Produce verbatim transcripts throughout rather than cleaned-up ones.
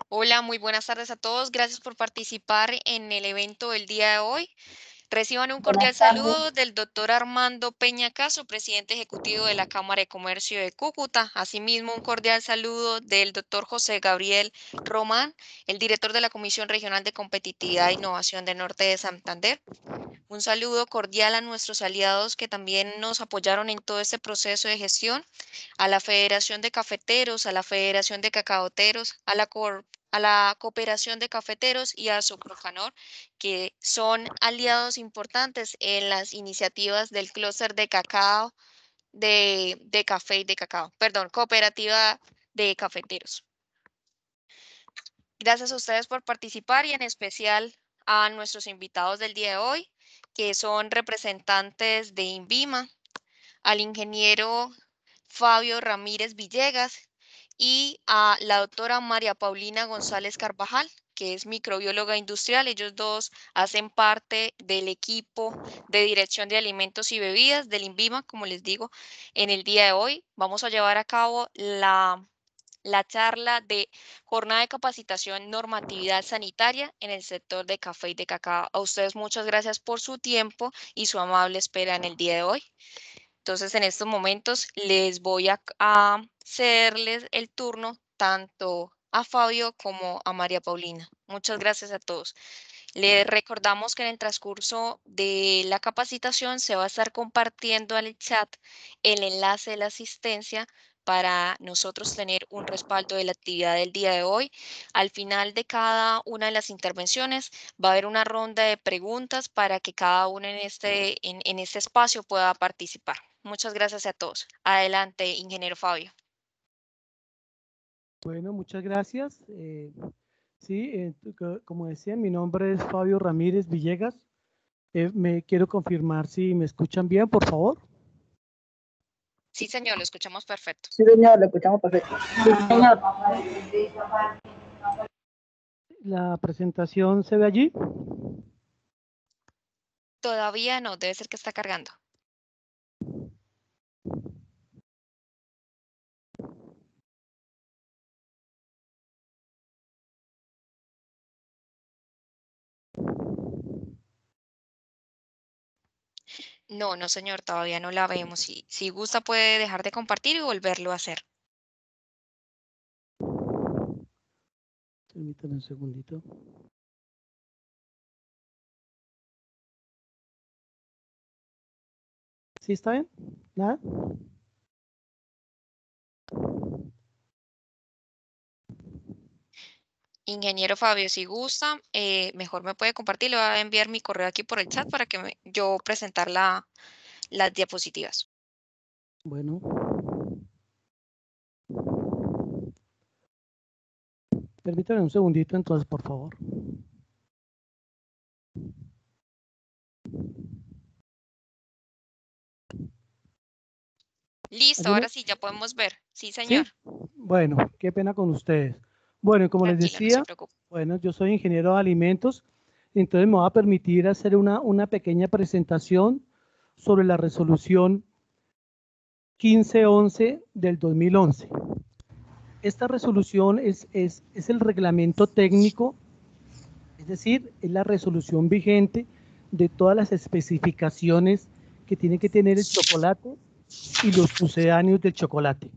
Hola, muy buenas tardes a todos. Gracias por participar en el evento del día de hoy. Reciban un Buenas cordial tardes. saludo del doctor Armando Peña Caso, presidente ejecutivo de la Cámara de Comercio de Cúcuta. Asimismo, un cordial saludo del doctor José Gabriel Román, el director de la Comisión Regional de Competitividad e Innovación del Norte de Santander. Un saludo cordial a nuestros aliados que también nos apoyaron en todo este proceso de gestión, a la Federación de Cafeteros, a la Federación de Cacaoteros, a la, Cor- a la Cooperación de Cafeteros y a Sucrocanor, que son aliados importantes en las iniciativas del clúster de cacao, de, de café y de cacao, perdón, cooperativa de cafeteros. Gracias a ustedes por participar y en especial a nuestros invitados del día de hoy, que son representantes de INVIMA, al ingeniero Fabio Ramírez Villegas y a la doctora María Paulina González Carvajal, que es microbióloga industrial. Ellos dos hacen parte del equipo de dirección de alimentos y bebidas del INVIMA, como les digo, en el día de hoy. Vamos a llevar a cabo la la charla de jornada de capacitación normatividad sanitaria en el sector de café y de cacao. A ustedes muchas gracias por su tiempo y su amable espera en el día de hoy. Entonces, en estos momentos les voy a, a cederles el turno tanto a Fabio como a María Paulina. Muchas gracias a todos. Les recordamos que en el transcurso de la capacitación se va a estar compartiendo en el chat el enlace de la asistencia para nosotros tener un respaldo de la actividad del día de hoy. Al final de cada una de las intervenciones va a haber una ronda de preguntas para que cada uno en este, en, en este espacio pueda participar. Muchas gracias a todos. Adelante, ingeniero Fabio. Bueno, muchas gracias. Eh, sí, eh, como decía, mi nombre es Fabio Ramírez Villegas. Eh, me quiero confirmar si me escuchan bien, por favor. Sí, señor, lo escuchamos perfecto. Sí, señor, lo escuchamos perfecto. Sí, señor. La presentación se ve allí. Todavía no, debe ser que está cargando. No, no, señor, todavía no la vemos. Si, si gusta, puede dejar de compartir y volverlo a hacer. Permítame un segundito. ¿Sí está bien? ¿Nada? Ingeniero Fabio, si gusta, eh, mejor me puede compartir. Le voy a enviar mi correo aquí por el chat para que me- yo presentar la, las diapositivas. Bueno. Permítame un segundito, entonces, por favor. Listo, ¿Allí me- ahora sí, ya podemos ver. Sí, señor. ¿Sí? Bueno, qué pena con ustedes. Bueno, y como les Tranquilo, no se decía, preocupe. bueno, yo soy ingeniero de alimentos, entonces me va a permitir hacer una, una pequeña presentación sobre la resolución quince once del dos mil once. Esta resolución es, es, es el reglamento técnico, es decir, es la resolución vigente de todas las especificaciones que tiene que tener el chocolate y los sucedáneos del chocolate.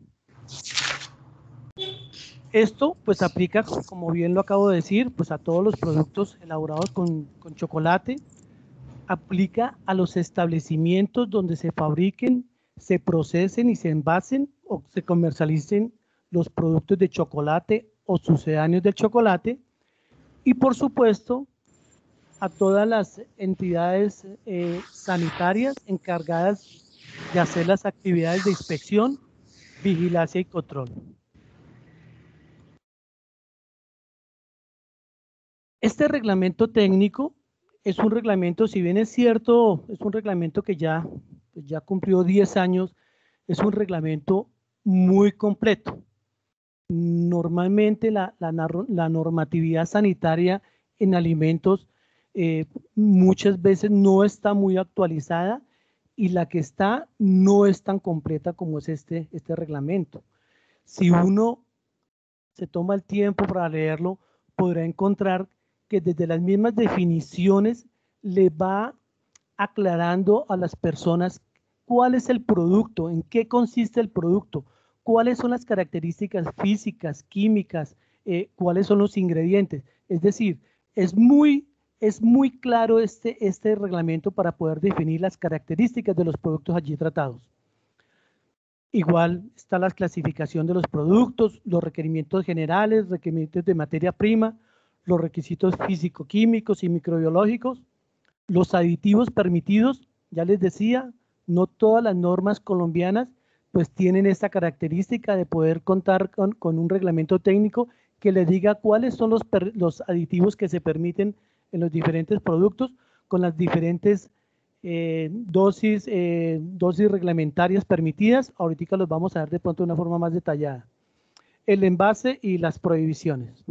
Esto pues aplica, como bien lo acabo de decir, pues a todos los productos elaborados con, con chocolate, aplica a los establecimientos donde se fabriquen, se procesen y se envasen o se comercialicen los productos de chocolate o sucedáneos del chocolate, y por supuesto a todas las entidades eh, sanitarias encargadas de hacer las actividades de inspección, vigilancia y control. Este reglamento técnico es un reglamento, si bien es cierto, es un reglamento que ya, ya cumplió diez años, es un reglamento muy completo. Normalmente la, la, la normatividad sanitaria en alimentos eh, muchas veces no está muy actualizada y la que está no es tan completa como es este, este reglamento. Si uno se toma el tiempo para leerlo, podrá encontrar que desde las mismas definiciones le va aclarando a las personas cuál es el producto, en qué consiste el producto, cuáles son las características físicas, químicas, eh, cuáles son los ingredientes. Es decir, es muy, es muy claro este, este reglamento para poder definir las características de los productos allí tratados. Igual está la clasificación de los productos, los requerimientos generales, requerimientos de materia prima, los requisitos físico-químicos y microbiológicos, los aditivos permitidos. Ya les decía, no todas las normas colombianas pues tienen esta característica de poder contar con, con un reglamento técnico que les diga cuáles son los, los aditivos que se permiten en los diferentes productos con las diferentes eh, dosis, eh, dosis reglamentarias permitidas. Ahorita los vamos a ver de pronto de una forma más detallada. El envase y las prohibiciones.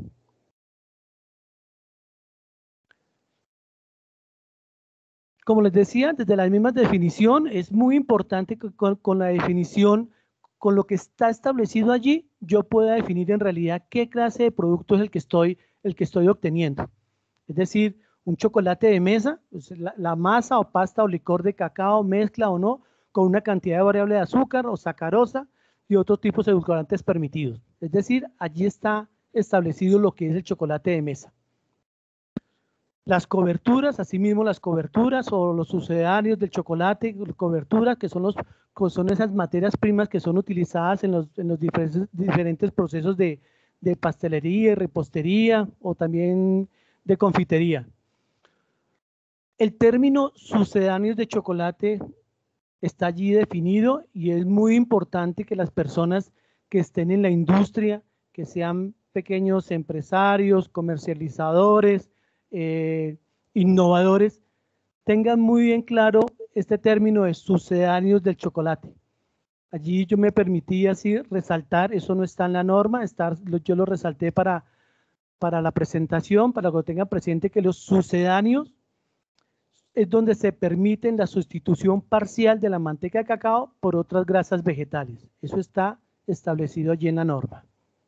Como les decía, desde la misma definición, es muy importante que con, con la definición, con lo que está establecido allí, yo pueda definir en realidad qué clase de producto es el que estoy, el que estoy obteniendo. Es decir, un chocolate de mesa, pues la, la masa o pasta o licor de cacao, mezcla o no, con una cantidad de variable de azúcar o sacarosa y otros tipos de edulcorantes permitidos. Es decir, allí está establecido lo que es el chocolate de mesa. Las coberturas, asimismo las coberturas o los sucedáneos del chocolate, coberturas que son, los, son esas materias primas que son utilizadas en los, en los diferentes, diferentes procesos de, de pastelería, repostería o también de confitería. El término sucedáneos de chocolate está allí definido y es muy importante que las personas que estén en la industria, que sean pequeños empresarios, comercializadores, Eh, innovadores, tengan muy bien claro este término de sucedáneos del chocolate. Allí yo me permití así resaltar, eso no está en la norma, está, yo lo resalté para, para la presentación, para que lo tengan presente, que los sucedáneos es donde se permiten la sustitución parcial de la manteca de cacao por otras grasas vegetales. Eso está establecido allí en la norma.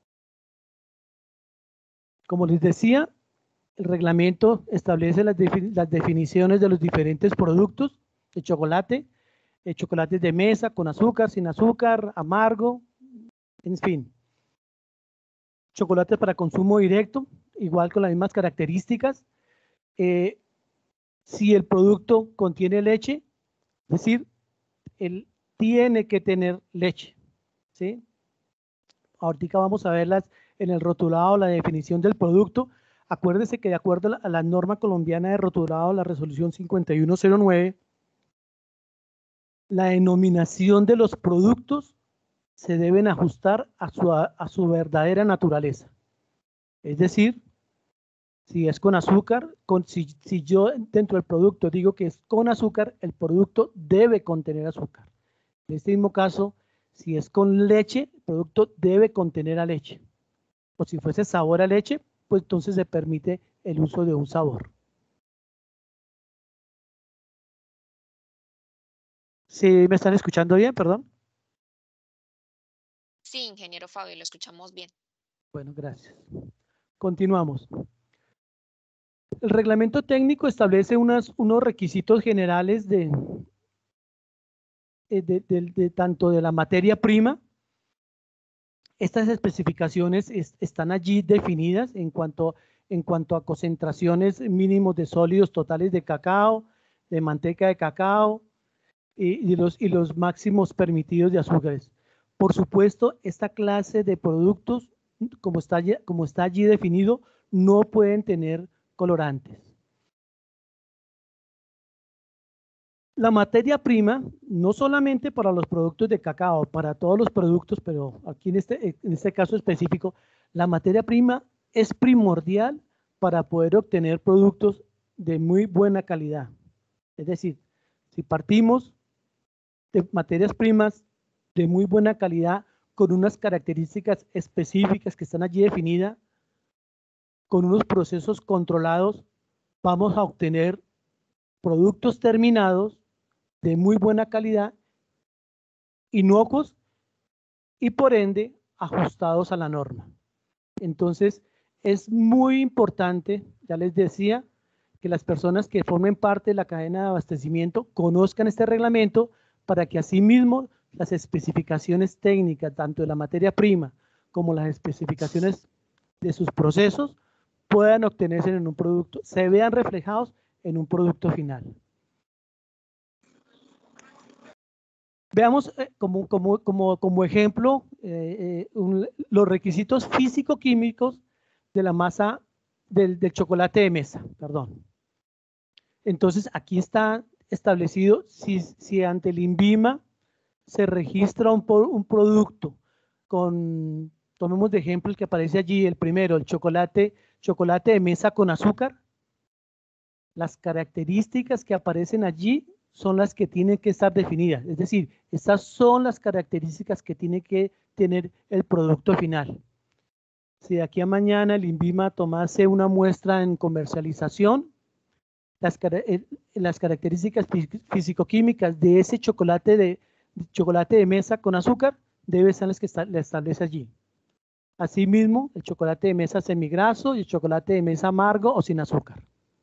Como les decía, el reglamento establece las, defini las definiciones de los diferentes productos de chocolate, de chocolates de mesa, con azúcar, sin azúcar, amargo, en fin. Chocolates para consumo directo, igual con las mismas características. Eh, si el producto contiene leche, es decir, él tiene que tener leche, ¿sí? Ahorita vamos a verlas en el rotulado, la definición del producto. Acuérdese que de acuerdo a la norma colombiana de rotulado, la resolución cincuenta y uno cero nueve, la denominación de los productos se deben ajustar a su, a su verdadera naturaleza. Es decir, si es con azúcar, con, si, si yo dentro del producto digo que es con azúcar, el producto debe contener azúcar. En este mismo caso, si es con leche, el producto debe contener a leche. O si fuese sabor a leche, pues entonces se permite el uso de un sabor. ¿Sí me están escuchando bien? Perdón. Sí, ingeniero Fabio, lo escuchamos bien. Bueno, gracias. Continuamos. El reglamento técnico establece unas, unos requisitos generales de, de, de, de, de tanto de la materia prima. Estas especificaciones es, están allí definidas en cuanto, en cuanto a concentraciones mínimos de sólidos totales de cacao, de manteca de cacao y, y, los, y los máximos permitidos de azúcares. Por supuesto, esta clase de productos, como está, como está allí definido, no pueden tener colorantes. La materia prima, no solamente para los productos de cacao, para todos los productos, pero aquí en este, en este caso específico, la materia prima es primordial para poder obtener productos de muy buena calidad. Es decir, si partimos de materias primas de muy buena calidad, con unas características específicas que están allí definidas, con unos procesos controlados, vamos a obtener productos terminados de muy buena calidad, inocuos y por ende ajustados a la norma. Entonces, es muy importante, ya les decía, que las personas que formen parte de la cadena de abastecimiento conozcan este reglamento para que asimismo las especificaciones técnicas, tanto de la materia prima como las especificaciones de sus procesos, puedan obtenerse en un producto, se vean reflejados en un producto final. Veamos eh, como, como, como, como ejemplo eh, eh, un, los requisitos físico-químicos de la masa del, del chocolate de mesa, perdón. Entonces, aquí está establecido si, si ante el INVIMA se registra un, un producto con, tomemos de ejemplo el que aparece allí, el primero, el chocolate, chocolate de mesa con azúcar. Las características que aparecen allí son las que tienen que estar definidas. Es decir, estas son las características que tiene que tener el producto final. Si de aquí a mañana el INVIMA tomase una muestra en comercialización, las, las características físico-químicas de ese chocolate de, chocolate de mesa con azúcar deben ser las que está, le establece allí. Asimismo, el chocolate de mesa semigraso y el chocolate de mesa amargo o sin azúcar.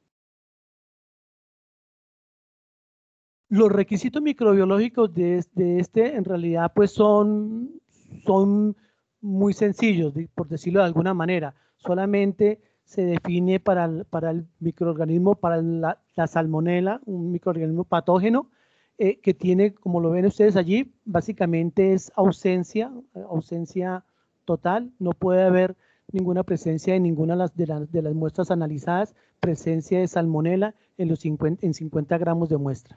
Los requisitos microbiológicos de, de este, en realidad, pues son, son muy sencillos, por decirlo de alguna manera. Solamente se define para el, para el microorganismo, para la, la salmonela, un microorganismo patógeno, eh, que tiene, como lo ven ustedes allí, básicamente es ausencia, ausencia total. No puede haber ninguna presencia de ninguna de las, de las, de las muestras analizadas, presencia de salmonela en, los cincuenta, en cincuenta gramos de muestra.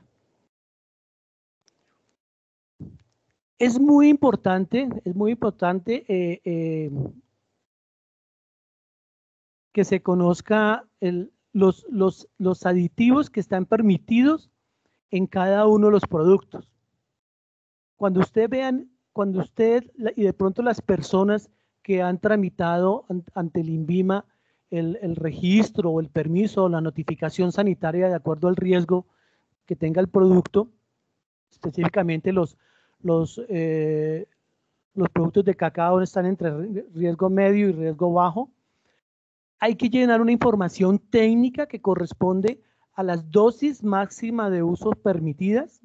Es muy importante, es muy importante eh, eh, que se conozca el, los, los, los aditivos que están permitidos en cada uno de los productos. Cuando usted vean, cuando usted y de pronto las personas que han tramitado ante el INVIMA el, el registro o el permiso o la notificación sanitaria de acuerdo al riesgo que tenga el producto, específicamente los Los, eh, los productos de cacao están entre riesgo medio y riesgo bajo. Hay que llenar una información técnica que corresponde a las dosis máximas de uso permitidas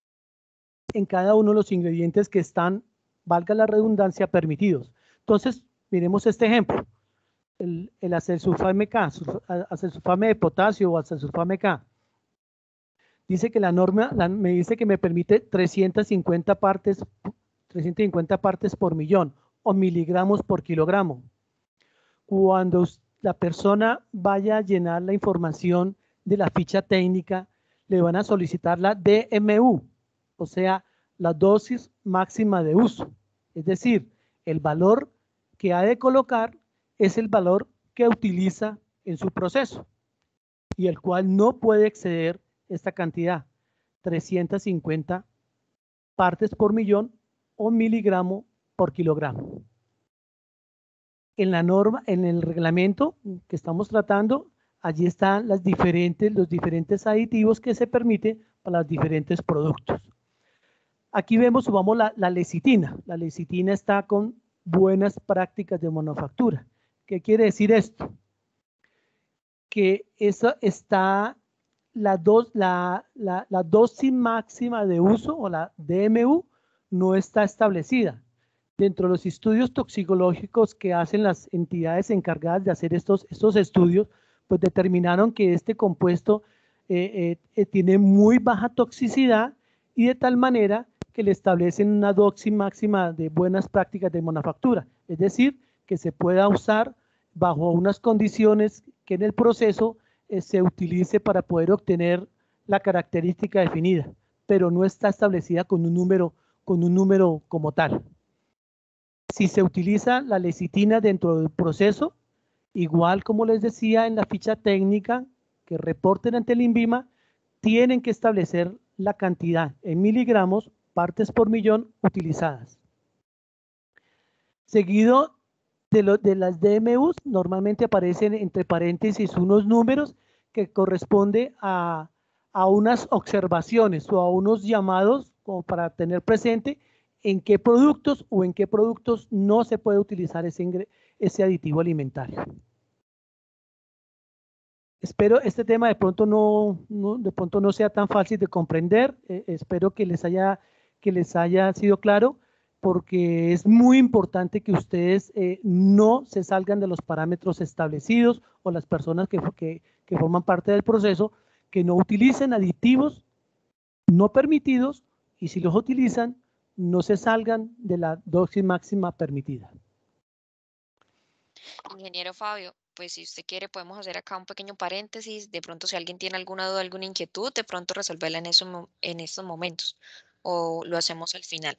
en cada uno de los ingredientes que están, valga la redundancia, permitidos. Entonces, miremos este ejemplo. El, el acesulfame K, acesulfame de potasio o acesulfame K. Dice que la norma la, me dice que me permite trescientas cincuenta partes, trescientas cincuenta partes por millón o miligramos por kilogramo. Cuando la persona vaya a llenar la información de la ficha técnica, le van a solicitar la D M U, o sea, la dosis máxima de uso. Es decir, el valor que ha de colocar es el valor que utiliza en su proceso y el cual no puede exceder esta cantidad, trescientas cincuenta partes por millón o miligramo por kilogramo. En la norma, en el reglamento que estamos tratando, allí están las diferentes, los diferentes aditivos que se permiten para los diferentes productos. Aquí vemos, subamos la, la lecitina. La lecitina está con buenas prácticas de manufactura. ¿Qué quiere decir esto? Que eso está La, dos, la, la, la dosis máxima de uso o la D M U no está establecida. Dentro de los estudios toxicológicos que hacen las entidades encargadas de hacer estos, estos estudios, pues determinaron que este compuesto eh, eh, tiene muy baja toxicidad y de tal manera que le establecen una dosis máxima de buenas prácticas de manufactura. Es decir, que se pueda usar bajo unas condiciones que en el proceso se utilice para poder obtener la característica definida, pero no está establecida con un número, con un número como tal. Si se utiliza la lecitina dentro del proceso, igual como les decía en la ficha técnica que reporten ante el INVIMA, tienen que establecer la cantidad en miligramos, partes por millón utilizadas. Seguido De, lo, de las D M Us, normalmente aparecen entre paréntesis unos números que corresponde a, a unas observaciones o a unos llamados como para tener presente en qué productos o en qué productos no se puede utilizar ese, ese aditivo alimentario. Espero este tema de pronto no, no, de pronto no sea tan fácil de comprender. Eh, espero que les, haya, que les haya sido claro, porque es muy importante que ustedes eh, no se salgan de los parámetros establecidos, o las personas que, que, que forman parte del proceso, que no utilicen aditivos no permitidos, y si los utilizan, no se salgan de la dosis máxima permitida. Ingeniero Fabio, pues si usted quiere podemos hacer acá un pequeño paréntesis, de pronto si alguien tiene alguna duda, alguna inquietud, de pronto resolverla en, eso, en estos momentos, o lo hacemos al final.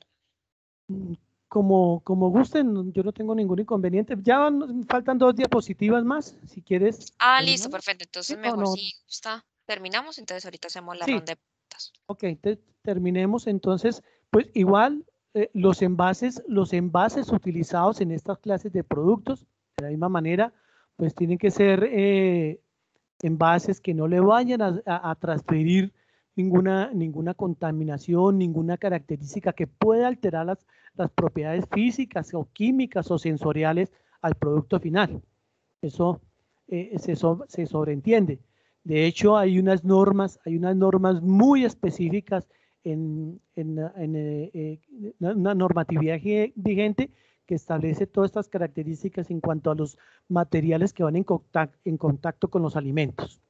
Como, como gusten, yo no tengo ningún inconveniente. Ya faltan dos diapositivas más, si quieres. Ah, listo, perfecto. Entonces No, mejor no. si gusta, terminamos, entonces ahorita hacemos la Sí. ronda de preguntas. Ok, te, terminemos entonces. Pues igual eh, los envases, los envases utilizados en estas clases de productos, de la misma manera, pues tienen que ser eh, envases que no le vayan a, a, a transferir ninguna, ninguna contaminación, ninguna característica que pueda alterar las, las propiedades físicas o químicas o sensoriales al producto final. Eso eh, se, so, se sobreentiende. De hecho, hay unas normas, hay unas normas muy específicas en, en, en eh, eh, una normatividad vigente que establece todas estas características en cuanto a los materiales que van en contacto, en contacto con los alimentos.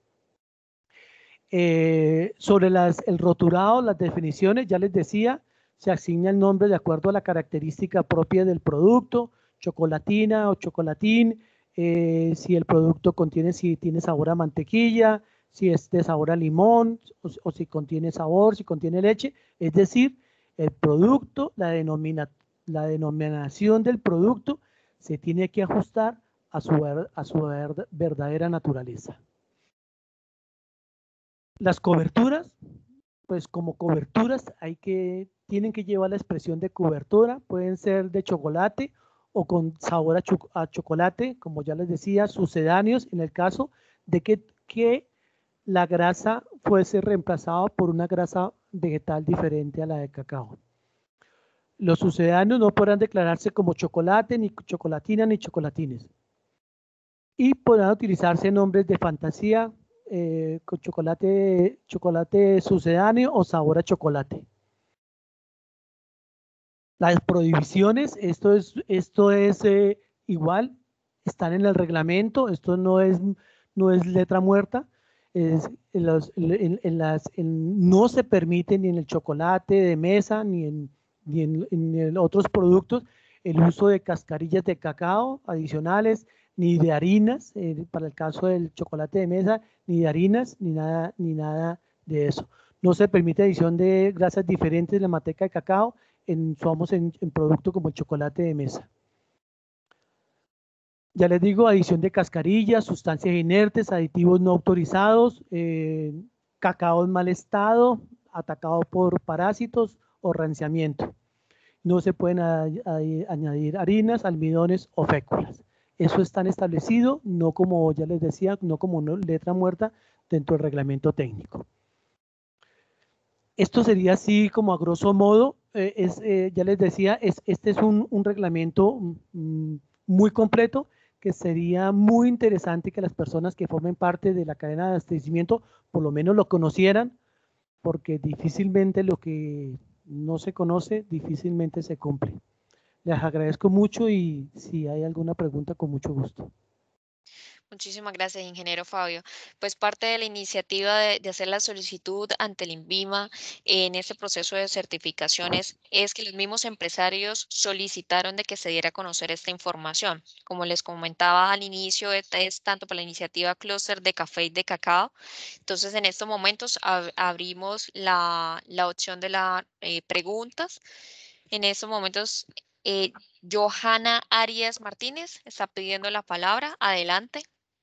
Eh, sobre las, el roturado, las definiciones, ya les decía, se asigna el nombre de acuerdo a la característica propia del producto, chocolatina o chocolatín, eh, si el producto contiene, si tiene sabor a mantequilla, si es de sabor a limón, o, o si contiene sabor, si contiene leche, es decir, el producto, la, denomina, la denominación del producto se tiene que ajustar a su, a su verdadera naturaleza. Las coberturas, pues como coberturas hay que, tienen que llevar la expresión de cobertura, pueden ser de chocolate o con sabor a, cho a chocolate, como ya les decía, sucedáneos en el caso de que, que la grasa fuese reemplazada por una grasa vegetal diferente a la de cacao. Los sucedáneos no podrán declararse como chocolate, ni chocolatina, ni chocolatines. Y podrán utilizarse nombres de fantasía, Eh, con chocolate, chocolate sucedáneo o sabor a chocolate. Las prohibiciones, esto es, esto es eh, igual, están en el reglamento, esto no es, no es letra muerta, es, en los, en, en las, en, no se permite ni en el chocolate de mesa ni en, ni en, en otros productos el uso de cascarillas de cacao adicionales, ni de harinas, eh, para el caso del chocolate de mesa, ni de harinas, ni nada, ni nada de eso. No se permite adición de grasas diferentes de la manteca de cacao en, somos en, en productos como el chocolate de mesa. Ya les digo, adición de cascarillas, sustancias inertes, aditivos no autorizados, eh, cacao en mal estado, atacado por parásitos o ranciamiento. No se pueden añadir harinas, almidones o féculas. Eso está establecido, no como ya les decía, no como una letra muerta dentro del reglamento técnico. Esto sería así como a grosso modo, eh, es, eh, ya les decía, es, este es un, un reglamento mm, muy completo, que sería muy interesante que las personas que formen parte de la cadena de abastecimiento por lo menos lo conocieran, porque difícilmente lo que no se conoce, difícilmente se cumple. Les agradezco mucho y si hay alguna pregunta, con mucho gusto. Muchísimas gracias, ingeniero Fabio. Pues parte de la iniciativa de, de hacer la solicitud ante el INVIMA en este proceso de certificaciones es que los mismos empresarios solicitaron de que se diera a conocer esta información. Como les comentaba al inicio, esta es tanto para la iniciativa Clúster de Café y de Cacao. Entonces, en estos momentos ab abrimos la, la opción de las eh, preguntas. En estos momentos, eh, Johanna Arias Martínez está pidiendo la palabra. Adelante.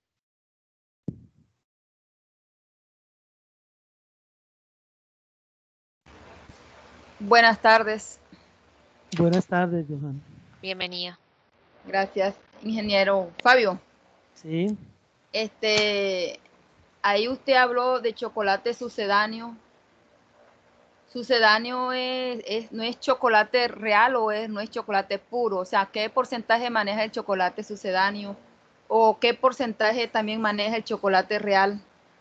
Buenas tardes. Buenas tardes, Johanna. Bienvenida. Gracias, ingeniero Fabio. Sí. Este, ahí usted habló de chocolate sucedáneo, ¿Sucedáneo es, es, no es chocolate real o es, no es chocolate puro? O sea, ¿qué porcentaje maneja el chocolate sucedáneo? ¿O qué porcentaje también maneja el chocolate real?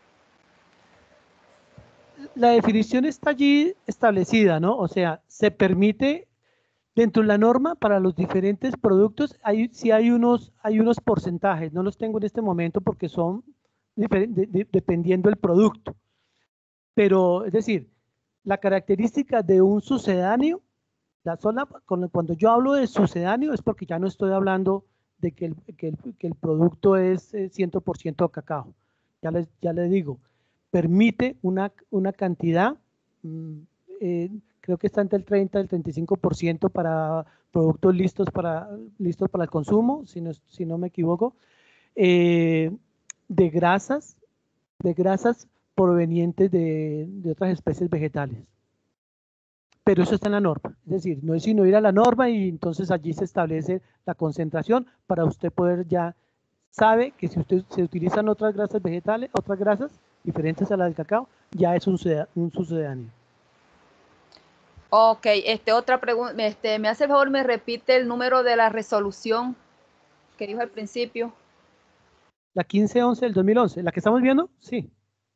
La definición está allí establecida, ¿no? O sea, se permite dentro de la norma para los diferentes productos, hay, sí hay unos, hay unos porcentajes, no los tengo en este momento porque son de, de, dependiendo del producto. Pero, es decir, la característica de un sucedáneo, la sola, cuando yo hablo de sucedáneo es porque ya no estoy hablando de que el, que el, que el producto es cien por ciento cacao. Ya les, ya les digo, permite una, una cantidad, eh, creo que está entre el treinta y el treinta y cinco por ciento para productos listos para, listos para el consumo, si no, si no me equivoco, eh, de grasas, de grasas provenientes de, de otras especies vegetales. Pero eso está en la norma, es decir, no es sino ir a la norma y entonces allí se establece la concentración para usted poder ya, sabe que si usted se utilizan otras grasas vegetales, otras grasas diferentes a las del cacao, ya es un, un sucedáneo. Ok, este, otra pregunta, este, me hace el favor, me repite el número de la resolución que dijo al principio. La quince once del dos mil once, ¿la que estamos viendo? Sí.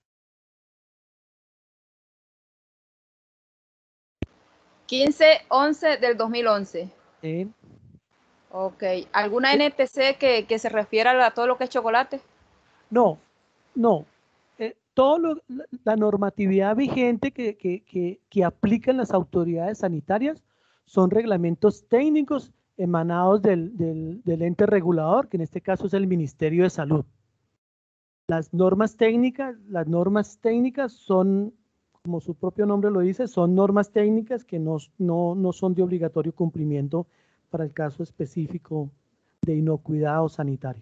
quince once del dos mil once. Sí. Ok, ¿alguna N T C que, que se refiera a todo lo que es chocolate? No, no. Eh, todo lo, la, la normatividad vigente que, que, que, que aplican las autoridades sanitarias son reglamentos técnicos emanados del, del, del ente regulador, que en este caso es el Ministerio de Salud. Las normas técnicas, las normas técnicas son, como su propio nombre lo dice, son normas técnicas que no, no, no son de obligatorio cumplimiento para el caso específico de inocuidad o sanitario.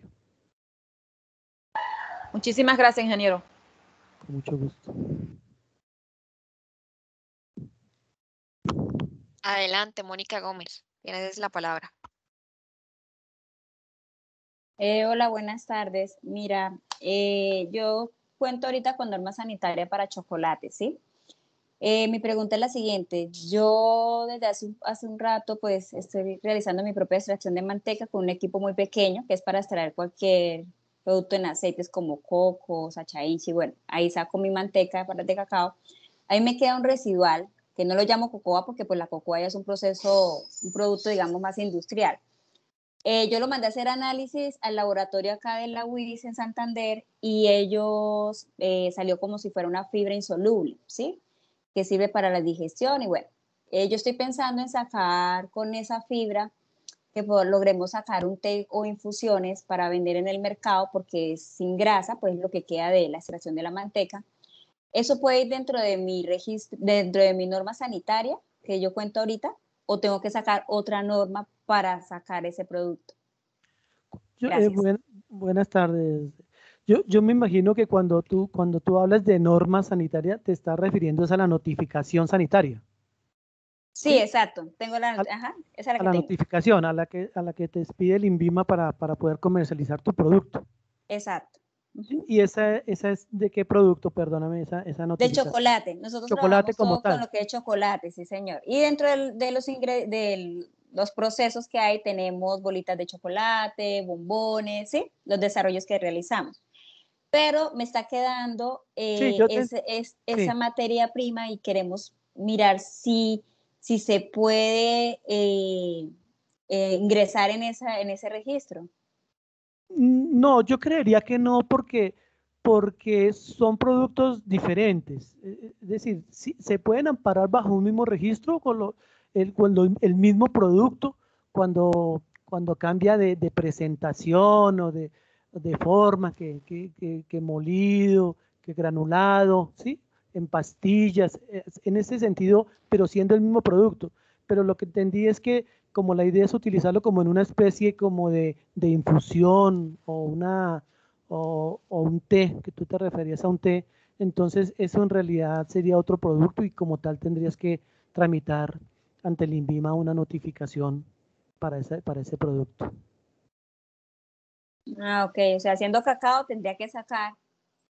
Muchísimas gracias, ingeniero. Con mucho gusto. Adelante, Mónica Gómez, tienes la palabra. Eh, hola, buenas tardes. Mira, eh, yo cuento ahorita con norma sanitaria para chocolate, ¿sí? Eh, mi pregunta es la siguiente. Yo desde hace, hace un rato pues estoy realizando mi propia extracción de manteca con un equipo muy pequeño que es para extraer cualquier producto en aceites como coco, sacha inchi, bueno, ahí saco mi manteca para de cacao. Ahí me queda un residual que no lo llamo cocoa porque pues la cocoa ya es un proceso, un producto digamos más industrial. Eh, yo lo mandé a hacer análisis al laboratorio acá de la U I S en Santander y ellos eh, salió como si fuera una fibra insoluble, ¿sí? Que sirve para la digestión y bueno, eh, yo estoy pensando en sacar con esa fibra que pues, logremos sacar un té o infusiones para vender en el mercado porque es sin grasa, pues lo que queda de la extracción de la manteca. ¿Eso puede ir dentro de mi registro, dentro de mi norma sanitaria que yo cuento ahorita? ¿O tengo que sacar otra norma para sacar ese producto? Yo, eh, buen, buenas tardes. Yo, yo me imagino que cuando tú, cuando tú hablas de norma sanitaria, te estás refiriendo a la notificación sanitaria. Sí, ¿sí? Exacto. Tengo la, a, ajá, esa es la, a que la tengo. notificación, a la que, a la que te pide el INVIMA para, para poder comercializar tu producto. Exacto. Uh-huh. ¿Y esa, esa es de qué producto? Perdóname, esa, esa notificación. De chocolate. Nosotros chocolate trabajamos como todo tal. con lo que es chocolate, sí, señor. Y dentro del, de, los de los procesos que hay tenemos bolitas de chocolate, bombones, ¿sí? Los desarrollos que realizamos. Pero me está quedando eh, sí, te... ese, es, esa sí. materia prima y queremos mirar si, si se puede eh, eh, ingresar en, esa, en ese registro. No, yo creería que no, porque, porque son productos diferentes. Es decir, sí, se pueden amparar bajo un mismo registro con lo, el, cuando el mismo producto, cuando, cuando cambia de, de presentación o de, de forma, que, que, que, que molido, que granulado, ¿sí? En pastillas, en ese sentido, pero siendo el mismo producto. Pero lo que entendí es que como la idea es utilizarlo como en una especie como de, de infusión o, una, o, o un té, que tú te referías a un té, entonces eso en realidad sería otro producto y como tal tendrías que tramitar ante el INVIMA una notificación para ese, para ese producto. Ah, ok, o sea, haciendo cacao tendría que sacar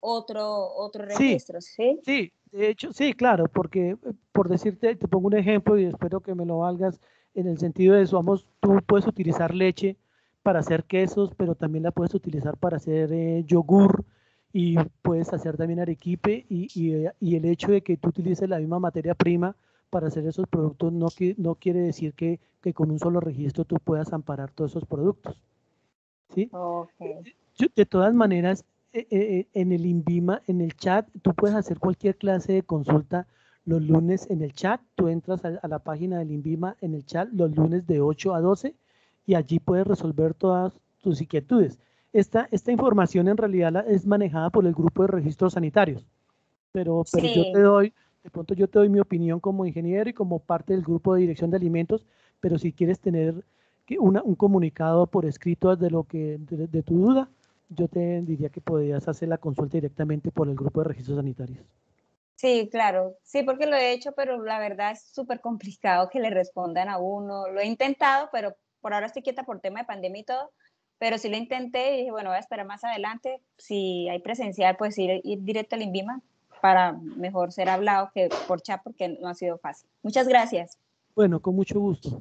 otro, otro Sí, registro, ¿sí? sí, de hecho, sí, claro, porque eh, por decirte, te pongo un ejemplo y espero que me lo valgas en el sentido de eso, vamos, tú puedes utilizar leche para hacer quesos, pero también la puedes utilizar para hacer eh, yogur y puedes hacer también arequipe y, y, eh, y el hecho de que tú utilices la misma materia prima para hacer esos productos no, que, no quiere decir que, que con un solo registro tú puedas amparar todos esos productos, ¿sí? Ok. Yo, de todas maneras, eh, eh, en el INVIMA, en el chat, tú puedes hacer cualquier clase de consulta los lunes en el chat. Tú entras a, a la página del INVIMA en el chat los lunes de ocho a doce y allí puedes resolver todas tus inquietudes. Esta, esta información en realidad la, es manejada por el grupo de registros sanitarios, pero, pero yo te Sí, doy, de pronto yo te doy mi opinión como ingeniero y como parte del grupo de dirección de alimentos, pero si quieres tener que una, un comunicado por escrito de, lo que, de, de tu duda, yo te diría que podrías hacer la consulta directamente por el grupo de registros sanitarios. sí, claro. Sí, porque lo he hecho, pero la verdad es súper complicado que le respondan a uno. Lo he intentado, pero por ahora estoy quieta por tema de pandemia y todo. Pero sí lo intenté y dije, bueno, voy a esperar más adelante. Si hay presencial, pues ir, ir directo al INVIMA para mejor ser hablado que por chat, porque no ha sido fácil. Muchas gracias. Bueno, con mucho gusto.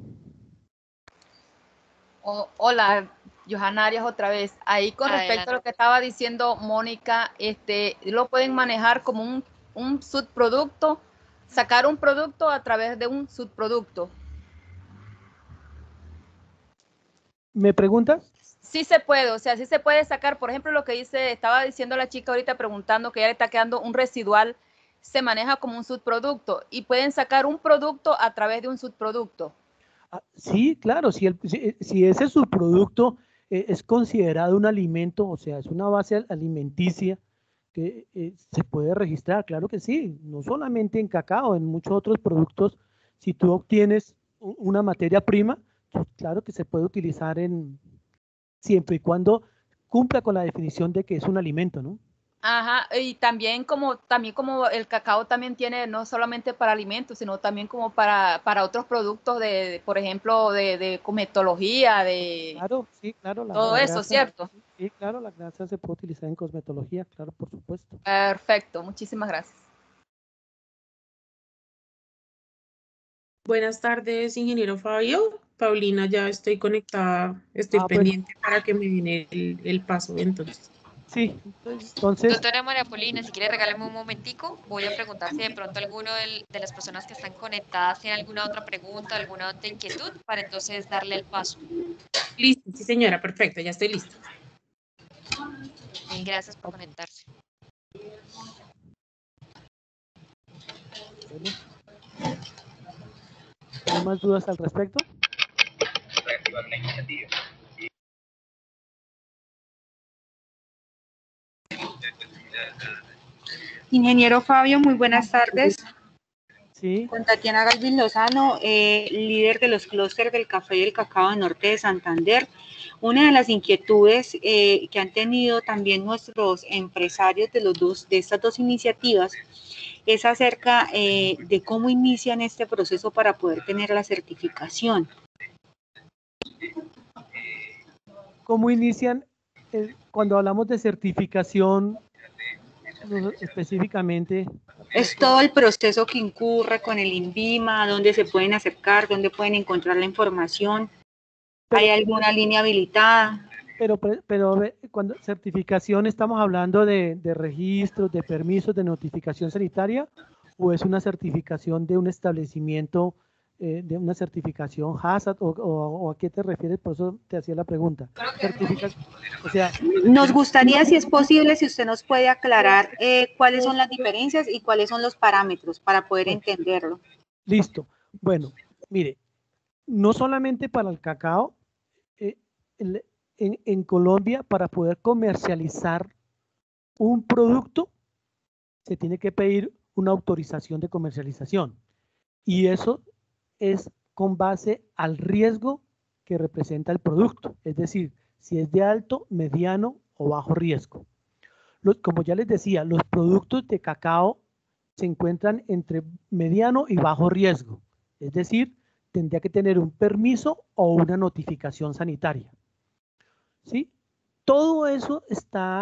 O- hola, Johanna Arias otra vez. Ahí con respecto Adelante. a lo que estaba diciendo Mónica, este, lo pueden manejar como un, un subproducto, sacar un producto a través de un subproducto. ¿Me preguntas? Sí se puede, o sea, sí se puede sacar, por ejemplo, lo que dice, estaba diciendo la chica ahorita preguntando que ya le está quedando un residual, se maneja como un subproducto y pueden sacar un producto a través de un subproducto. Ah, sí, claro, si, el, si, si ese subproducto eh, es considerado un alimento, o sea, es una base al- alimenticia que eh, se puede registrar, claro que sí, no solamente en cacao, en muchos otros productos, si tú obtienes u- una materia prima, pues claro que se puede utilizar en siempre y cuando cumpla con la definición de que es un alimento, ¿no? Ajá, y también como, también como el cacao también tiene no solamente para alimentos, sino también como para, para otros productos de, de, por ejemplo, de, de cosmetología, de Claro, sí, claro, la, todo la eso, grasa, ¿cierto? sí, claro, la grasa se puede utilizar en cosmetología, claro, por supuesto. Perfecto, muchísimas gracias. Buenas tardes, ingeniero Fabio. Paulina, ya estoy conectada, estoy Ah, bueno, pendiente para que me viene el, el paso entonces. sí, entonces, Doctora María Polina, si quiere regálame un momentico, voy a preguntar si de pronto alguno del- de las personas que están conectadas tiene alguna otra pregunta, alguna otra inquietud, para entonces darle el paso. Listo, sí señora, perfecto, ya estoy lista. Mil gracias por conectarse. bueno, ¿hay más dudas al respecto? Ingeniero Fabio, muy buenas tardes. Sí, Con Tatiana Galvin Lozano, eh, líder de los clústeres del café y el cacao del norte de Santander. Una de las inquietudes eh, que han tenido también nuestros empresarios de, los dos, de estas dos iniciativas es acerca eh, de cómo inician este proceso para poder tener la certificación. ¿cómo inician eh, cuando hablamos de certificación no, específicamente? Es todo el proceso que incurre con el INVIMA, dónde se pueden acercar, dónde pueden encontrar la información. ¿Hay Pero, alguna línea habilitada? pero, pero, pero ve, cuando certificación estamos hablando de, de registros, de permisos, de notificación sanitaria, o es una certificación de un establecimiento, eh, de una certificación HACCP, o, o, o a qué te refieres, por eso te hacía la pregunta. Certificación, o sea, Nos gustaría, si es posible, si usted nos puede aclarar eh, cuáles son las diferencias y cuáles son los parámetros para poder bueno, entenderlo. listo. Bueno, mire, no solamente para el cacao, eh, el- en, en Colombia, para poder comercializar un producto, se tiene que pedir una autorización de comercialización. Y eso es con base al riesgo que representa el producto. Es decir, si es de alto, mediano o bajo riesgo. Los, como ya les decía, los productos de cacao se encuentran entre mediano y bajo riesgo. Es decir, tendría que tener un permiso o una notificación sanitaria. ¿Sí? Todo eso está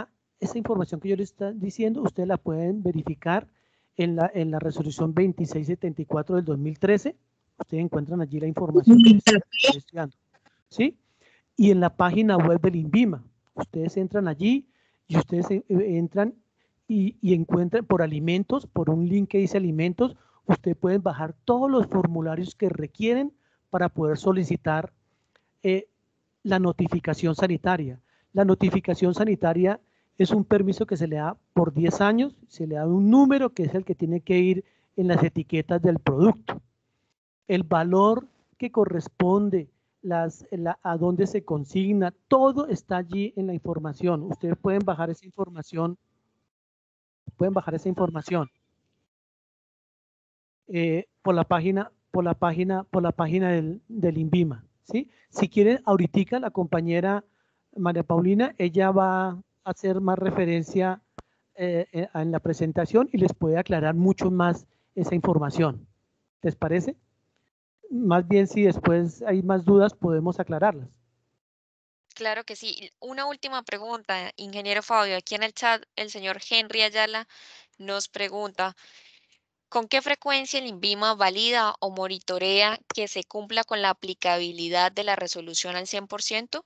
esa información que yo les estoy diciendo, ustedes la pueden verificar en la, en la resolución veintiséis setenta y cuatro del dos mil trece. Ustedes encuentran allí la información que les estoy estudiando, ¿sí? Y en la página web del INVIMA, ustedes entran allí y ustedes entran y, y encuentran por alimentos, por un link que dice alimentos, ustedes pueden bajar todos los formularios que requieren para poder solicitar eh, la notificación sanitaria. La notificación sanitaria es un permiso que se le da por diez años, se le da un número que es el que tiene que ir en las etiquetas del producto. El valor que corresponde, las, la, a dónde se consigna, todo está allí en la información. Ustedes pueden bajar esa información, pueden bajar esa información eh, por la página, por la página, por la página del, del INVIMA, ¿sí? Si quieren, ahorita la compañera María Paulina, ella va a hacer más referencia eh, en la presentación y les puede aclarar mucho más esa información. ¿Les parece? Más bien, si después hay más dudas, podemos aclararlas. Claro que sí. Una última pregunta, ingeniero Fabio. Aquí en el chat, el señor Henry Ayala nos pregunta, ¿con qué frecuencia el INVIMA valida o monitorea que se cumpla con la aplicabilidad de la resolución al cien por ciento?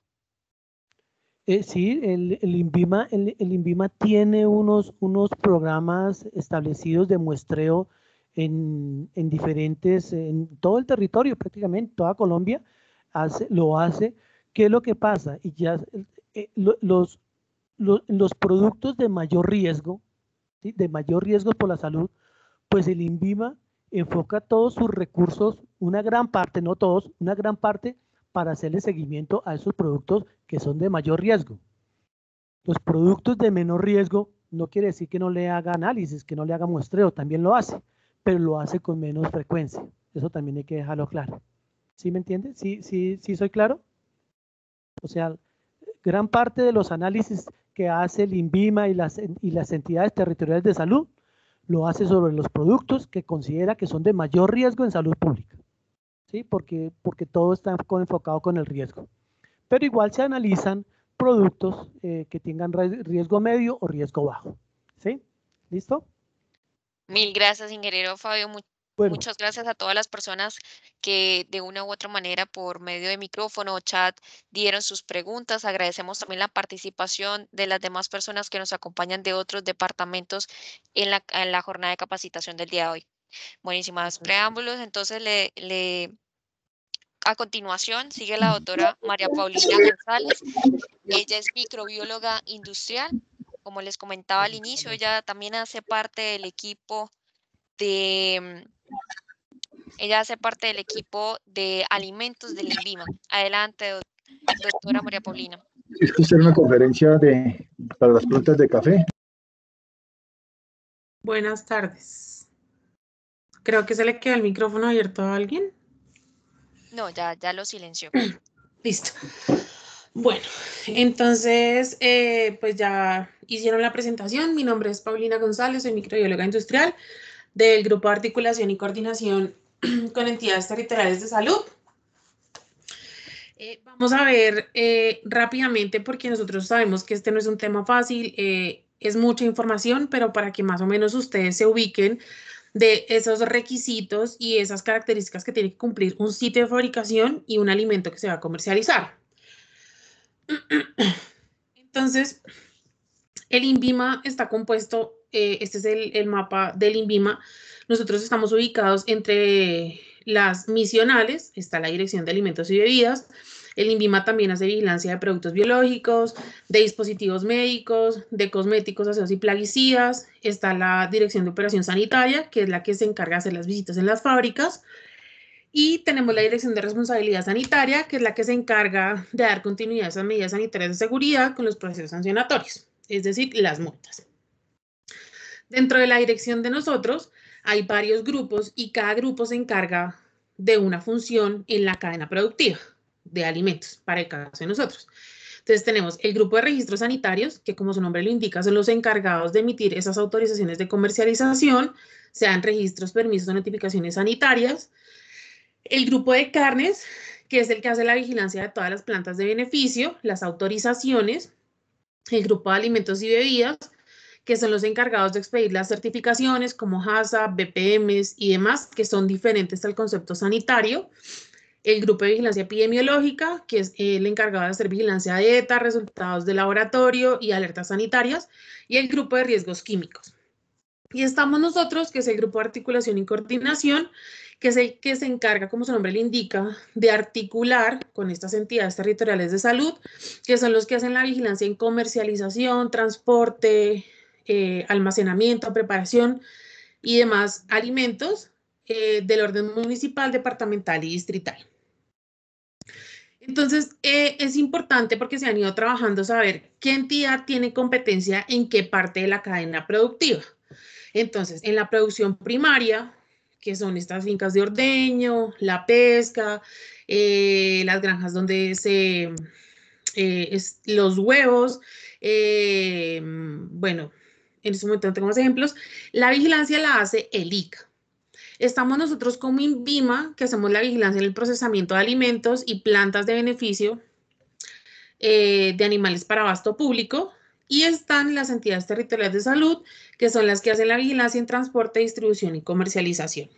Eh, sí, el, el, INVIMA, el, el INVIMA tiene unos, unos programas establecidos de muestreo en, en diferentes, en todo el territorio prácticamente, toda Colombia hace, lo hace. ¿Qué es lo que pasa? Y ya eh, los, los, los productos de mayor riesgo, ¿sí? de mayor riesgo por la salud, pues el INVIMA enfoca todos sus recursos, una gran parte, no todos, una gran parte para hacerle seguimiento a esos productos que son de mayor riesgo. Los productos de menor riesgo no quiere decir que no le haga análisis, que no le haga muestreo, también lo hace, pero lo hace con menos frecuencia. Eso también hay que dejarlo claro. ¿Sí me entiende? ¿Sí, sí, sí soy claro? O sea, gran parte de los análisis que hace el INVIMA y las, y las entidades territoriales de salud lo hace sobre los productos que considera que son de mayor riesgo en salud pública, ¿sí? Porque, porque todo está enfocado con el riesgo. Pero igual se analizan productos eh, que tengan riesgo medio o riesgo bajo, ¿sí? ¿Listo? Mil gracias, ingeniero Fabio. Mu bueno. Muchas gracias a todas las personas que de una u otra manera por medio de micrófono o chat dieron sus preguntas. Agradecemos también la participación de las demás personas que nos acompañan de otros departamentos en la, en la jornada de capacitación del día de hoy. Buenísimas preámbulos. Entonces, le, le, a continuación sigue la doctora María Paulina González. Ella es microbióloga industrial. Como les comentaba al inicio, ella también hace parte del equipo de, ella hace parte del equipo de alimentos del INVIMA. Adelante, doctora María Paulina. Es que hacer una conferencia de, para las plantas de café. Buenas tardes. Creo que se le queda el micrófono abierto a alguien. No, ya, ya lo silenció. Listo. Bueno, entonces, eh, pues ya hicieron la presentación. Mi nombre es Paulina González, soy microbióloga industrial del Grupo de Articulación y Coordinación con Entidades Territoriales de Salud. Eh, vamos a ver eh, rápidamente, porque nosotros sabemos que este no es un tema fácil, eh, es mucha información, pero para que más o menos ustedes se ubiquen de esos requisitos y esas características que tiene que cumplir un sitio de fabricación y un alimento que se va a comercializar. Entonces, el INVIMA está compuesto, eh, este es el, el mapa del INVIMA. Nosotros estamos ubicados entre las misionales, está la Dirección de Alimentos y Bebidas. El INVIMA también hace vigilancia de productos biológicos, de dispositivos médicos, de cosméticos, aseos y plaguicidas. Está la Dirección de Operación Sanitaria, que es la que se encarga de hacer las visitas en las fábricas. Y tenemos la Dirección de Responsabilidad Sanitaria, que es la que se encarga de dar continuidad a esas medidas sanitarias de seguridad con los procesos sancionatorios, es decir, las multas. Dentro de la dirección de nosotros hay varios grupos y cada grupo se encarga de una función en la cadena productiva de alimentos, para el caso de nosotros. Entonces tenemos el grupo de registros sanitarios, que como su nombre lo indica, son los encargados de emitir esas autorizaciones de comercialización, sean registros, permisos o notificaciones sanitarias. El grupo de carnes, que es el que hace la vigilancia de todas las plantas de beneficio, las autorizaciones. el grupo de alimentos y bebidas, que son los encargados de expedir las certificaciones como HACCP, B P Ms y demás, que son diferentes al concepto sanitario. El grupo de vigilancia epidemiológica, que es el encargado de hacer vigilancia de ETA, resultados de laboratorio y alertas sanitarias, y el grupo de riesgos químicos. Y estamos nosotros, que es el grupo de articulación y coordinación, que es el que se encarga, como su nombre le indica, de articular con estas entidades territoriales de salud, que son los que hacen la vigilancia en comercialización, transporte, eh, almacenamiento, preparación y demás alimentos eh, del orden municipal, departamental y distrital. Entonces, eh, es importante porque se han ido trabajando saber qué entidad tiene competencia en qué parte de la cadena productiva. Entonces, en la producción primaria, que son estas fincas de ordeño, la pesca, eh, las granjas donde se, eh, es, los huevos, eh, bueno, en este momento no tengo más ejemplos, la vigilancia la hace el I C A. Estamos nosotros como INVIMA, que hacemos la vigilancia en el procesamiento de alimentos y plantas de beneficio eh, de animales para abasto público, y están las entidades territoriales de salud, que son las que hacen la vigilancia en transporte, distribución y comercialización.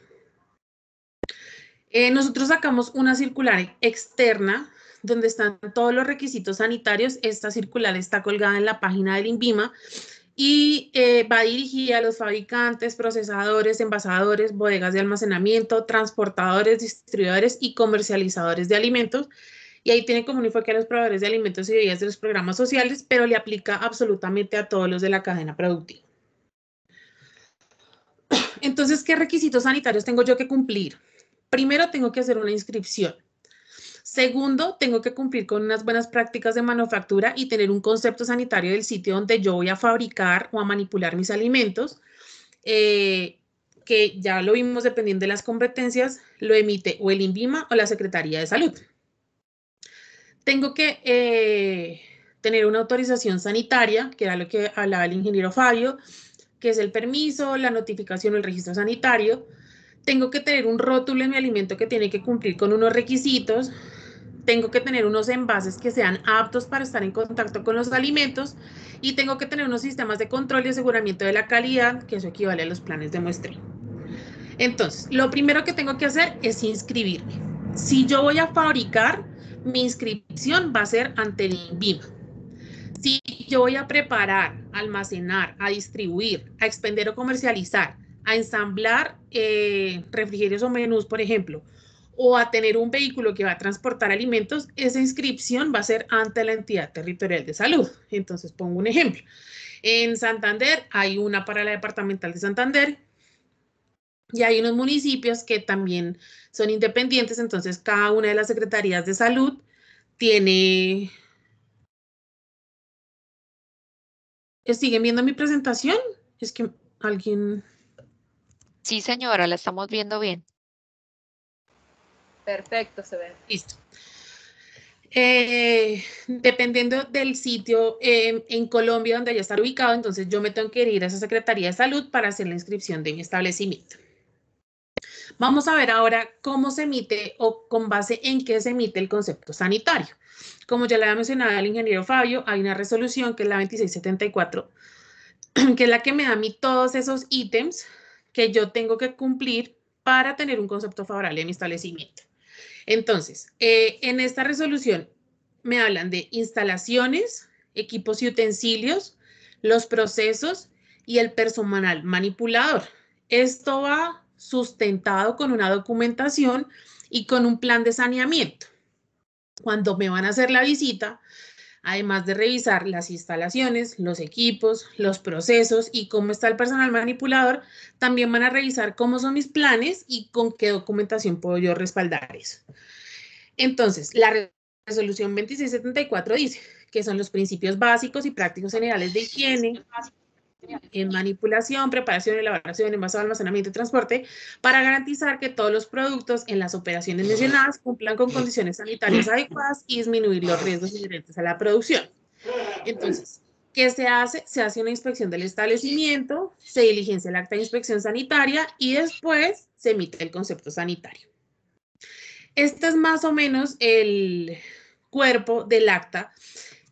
Eh, nosotros sacamos una circular externa donde están todos los requisitos sanitarios. Esta circular está colgada en la página del INVIMA y eh, va dirigida a los fabricantes, procesadores, envasadores, bodegas de almacenamiento, transportadores, distribuidores y comercializadores de alimentos. Y ahí tiene como un enfoque a los proveedores de alimentos y bebidas de los programas sociales, pero le aplica absolutamente a todos los de la cadena productiva. Entonces, ¿qué requisitos sanitarios tengo yo que cumplir? Primero, tengo que hacer una inscripción. Segundo, tengo que cumplir con unas buenas prácticas de manufactura y tener un concepto sanitario del sitio donde yo voy a fabricar o a manipular mis alimentos, eh, que ya lo vimos dependiendo de las competencias, lo emite o el INVIMA o la Secretaría de Salud. Tengo que eh, tener una autorización sanitaria, que era lo que hablaba el ingeniero Fabio, que es el permiso, la notificación o el registro sanitario. Tengo que tener un rótulo en mi alimento que tiene que cumplir con unos requisitos. Tengo que tener unos envases que sean aptos para estar en contacto con los alimentos y tengo que tener unos sistemas de control y aseguramiento de la calidad, que eso equivale a los planes de muestreo. Entonces, lo primero que tengo que hacer es inscribirme. Si yo voy a fabricar, mi inscripción va a ser ante el INVIMA. Si yo voy a preparar, almacenar, a distribuir, a expender o comercializar, a ensamblar eh, refrigerios o menús, por ejemplo, o a tener un vehículo que va a transportar alimentos, esa inscripción va a ser ante la entidad territorial de salud. Entonces, pongo un ejemplo. En Santander hay una para la departamental de Santander y hay unos municipios que también son independientes, entonces cada una de las secretarías de salud tiene... ¿Siguen viendo mi presentación? Es que alguien... Sí, señora, la estamos viendo bien. Perfecto, se ve. Listo. Eh, dependiendo del sitio eh, en Colombia donde haya estar ubicado, entonces yo me tengo que ir a esa Secretaría de Salud para hacer la inscripción de mi establecimiento. Vamos a ver ahora cómo se emite o con base en qué se emite el concepto sanitario. Como ya le había mencionado al ingeniero Fabio, hay una resolución que es la veintiséis setenta y cuatro, que es la que me da a mí todos esos ítems que yo tengo que cumplir para tener un concepto favorable de mi establecimiento. Entonces, eh, en esta resolución me hablan de instalaciones, equipos y utensilios, los procesos y el personal manipulador. Esto va sustentado con una documentación y con un plan de saneamiento. Cuando me van a hacer la visita, además de revisar las instalaciones, los equipos, los procesos y cómo está el personal manipulador, también van a revisar cómo son mis planes y con qué documentación puedo yo respaldar eso. Entonces, la resolución veintiséis setenta y cuatro dice que son los principios básicos y prácticos generales de higiene, en manipulación, preparación, elaboración, envasado, almacenamiento y transporte, para garantizar que todos los productos en las operaciones mencionadas cumplan con condiciones sanitarias adecuadas y disminuir los riesgos inherentes a la producción. Entonces, ¿qué se hace? Se hace una inspección del establecimiento, se diligencia el acta de inspección sanitaria y después se emite el concepto sanitario. Este es más o menos el cuerpo del acta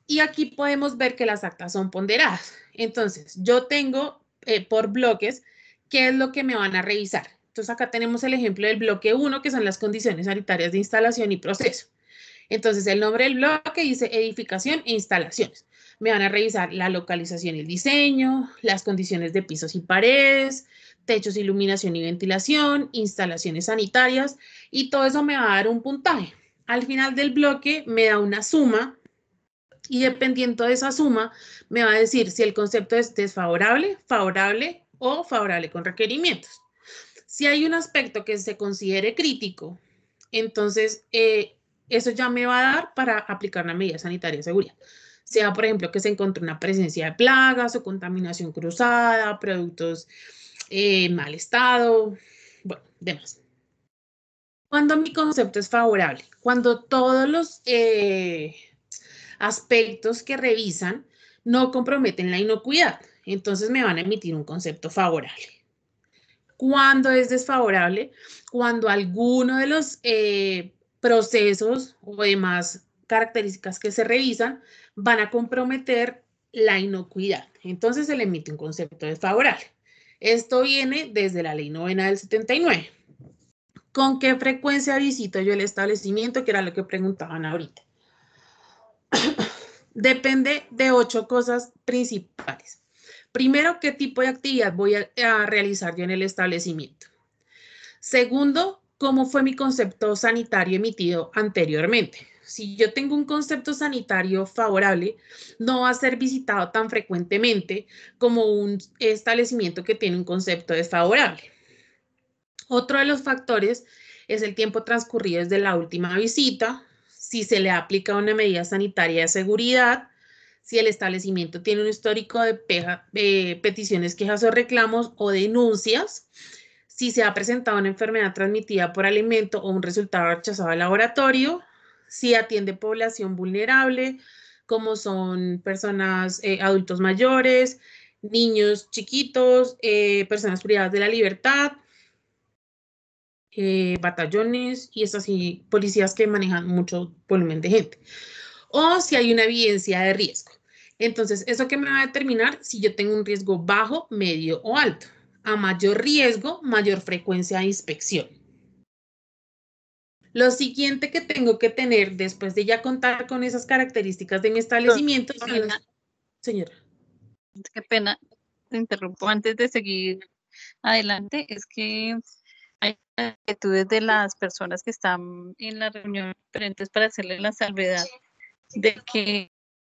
Y aquí podemos ver que las actas son ponderadas. Entonces, yo tengo eh, por bloques qué es lo que me van a revisar. Entonces, acá tenemos el ejemplo del bloque uno, que son las condiciones sanitarias de instalación y proceso. Entonces, el nombre del bloque dice edificación e instalaciones. Me van a revisar la localización y el diseño, las condiciones de pisos y paredes, techos, iluminación y ventilación, instalaciones sanitarias, y todo eso me va a dar un puntaje. Al final del bloque me da una suma, y dependiendo de esa suma, me va a decir si el concepto es desfavorable, favorable o favorable con requerimientos. Si hay un aspecto que se considere crítico, entonces eh, eso ya me va a dar para aplicar una medida sanitaria de seguridad. Sea, por ejemplo, que se encontre una presencia de plagas o contaminación cruzada, productos eh, en mal estado, bueno, demás. Cuando mi concepto es favorable, cuando todos los eh, aspectos que revisan no comprometen la inocuidad, entonces me van a emitir un concepto favorable. ¿Cuándo es desfavorable? Cuando alguno de los eh, procesos o demás características que se revisan van a comprometer la inocuidad. Entonces se le emite un concepto desfavorable. Esto viene desde la ley novena del setenta y nueve. ¿Con qué frecuencia visito yo el establecimiento? Que era lo que preguntaban ahorita. Depende de ocho cosas principales. Primero, ¿qué tipo de actividad voy a, a realizar yo en el establecimiento? Segundo, ¿cómo fue mi concepto sanitario emitido anteriormente? Si yo tengo un concepto sanitario favorable, no va a ser visitado tan frecuentemente como un establecimiento que tiene un concepto desfavorable. Otro de los factores es el tiempo transcurrido desde la última visita, si se le aplica una medida sanitaria de seguridad, si el establecimiento tiene un histórico de peja, eh, peticiones, quejas o reclamos o denuncias, si se ha presentado una enfermedad transmitida por alimento o un resultado rechazado al laboratorio, si atiende población vulnerable, como son personas, eh, adultos mayores, niños chiquitos, eh, personas privadas de la libertad, eh, batallones y esas así, policías que manejan mucho volumen de gente. O si hay una evidencia de riesgo. Entonces, ¿eso qué me va a determinar? Si yo tengo un riesgo bajo, medio o alto. A mayor riesgo, mayor frecuencia de inspección. Lo siguiente que tengo que tener después de ya contar con esas características de mi establecimiento son las... Señora. Qué pena, te interrumpo antes de seguir adelante. Es que hay actitudes de las personas que están en la reunión diferentes para hacerle la salvedad de que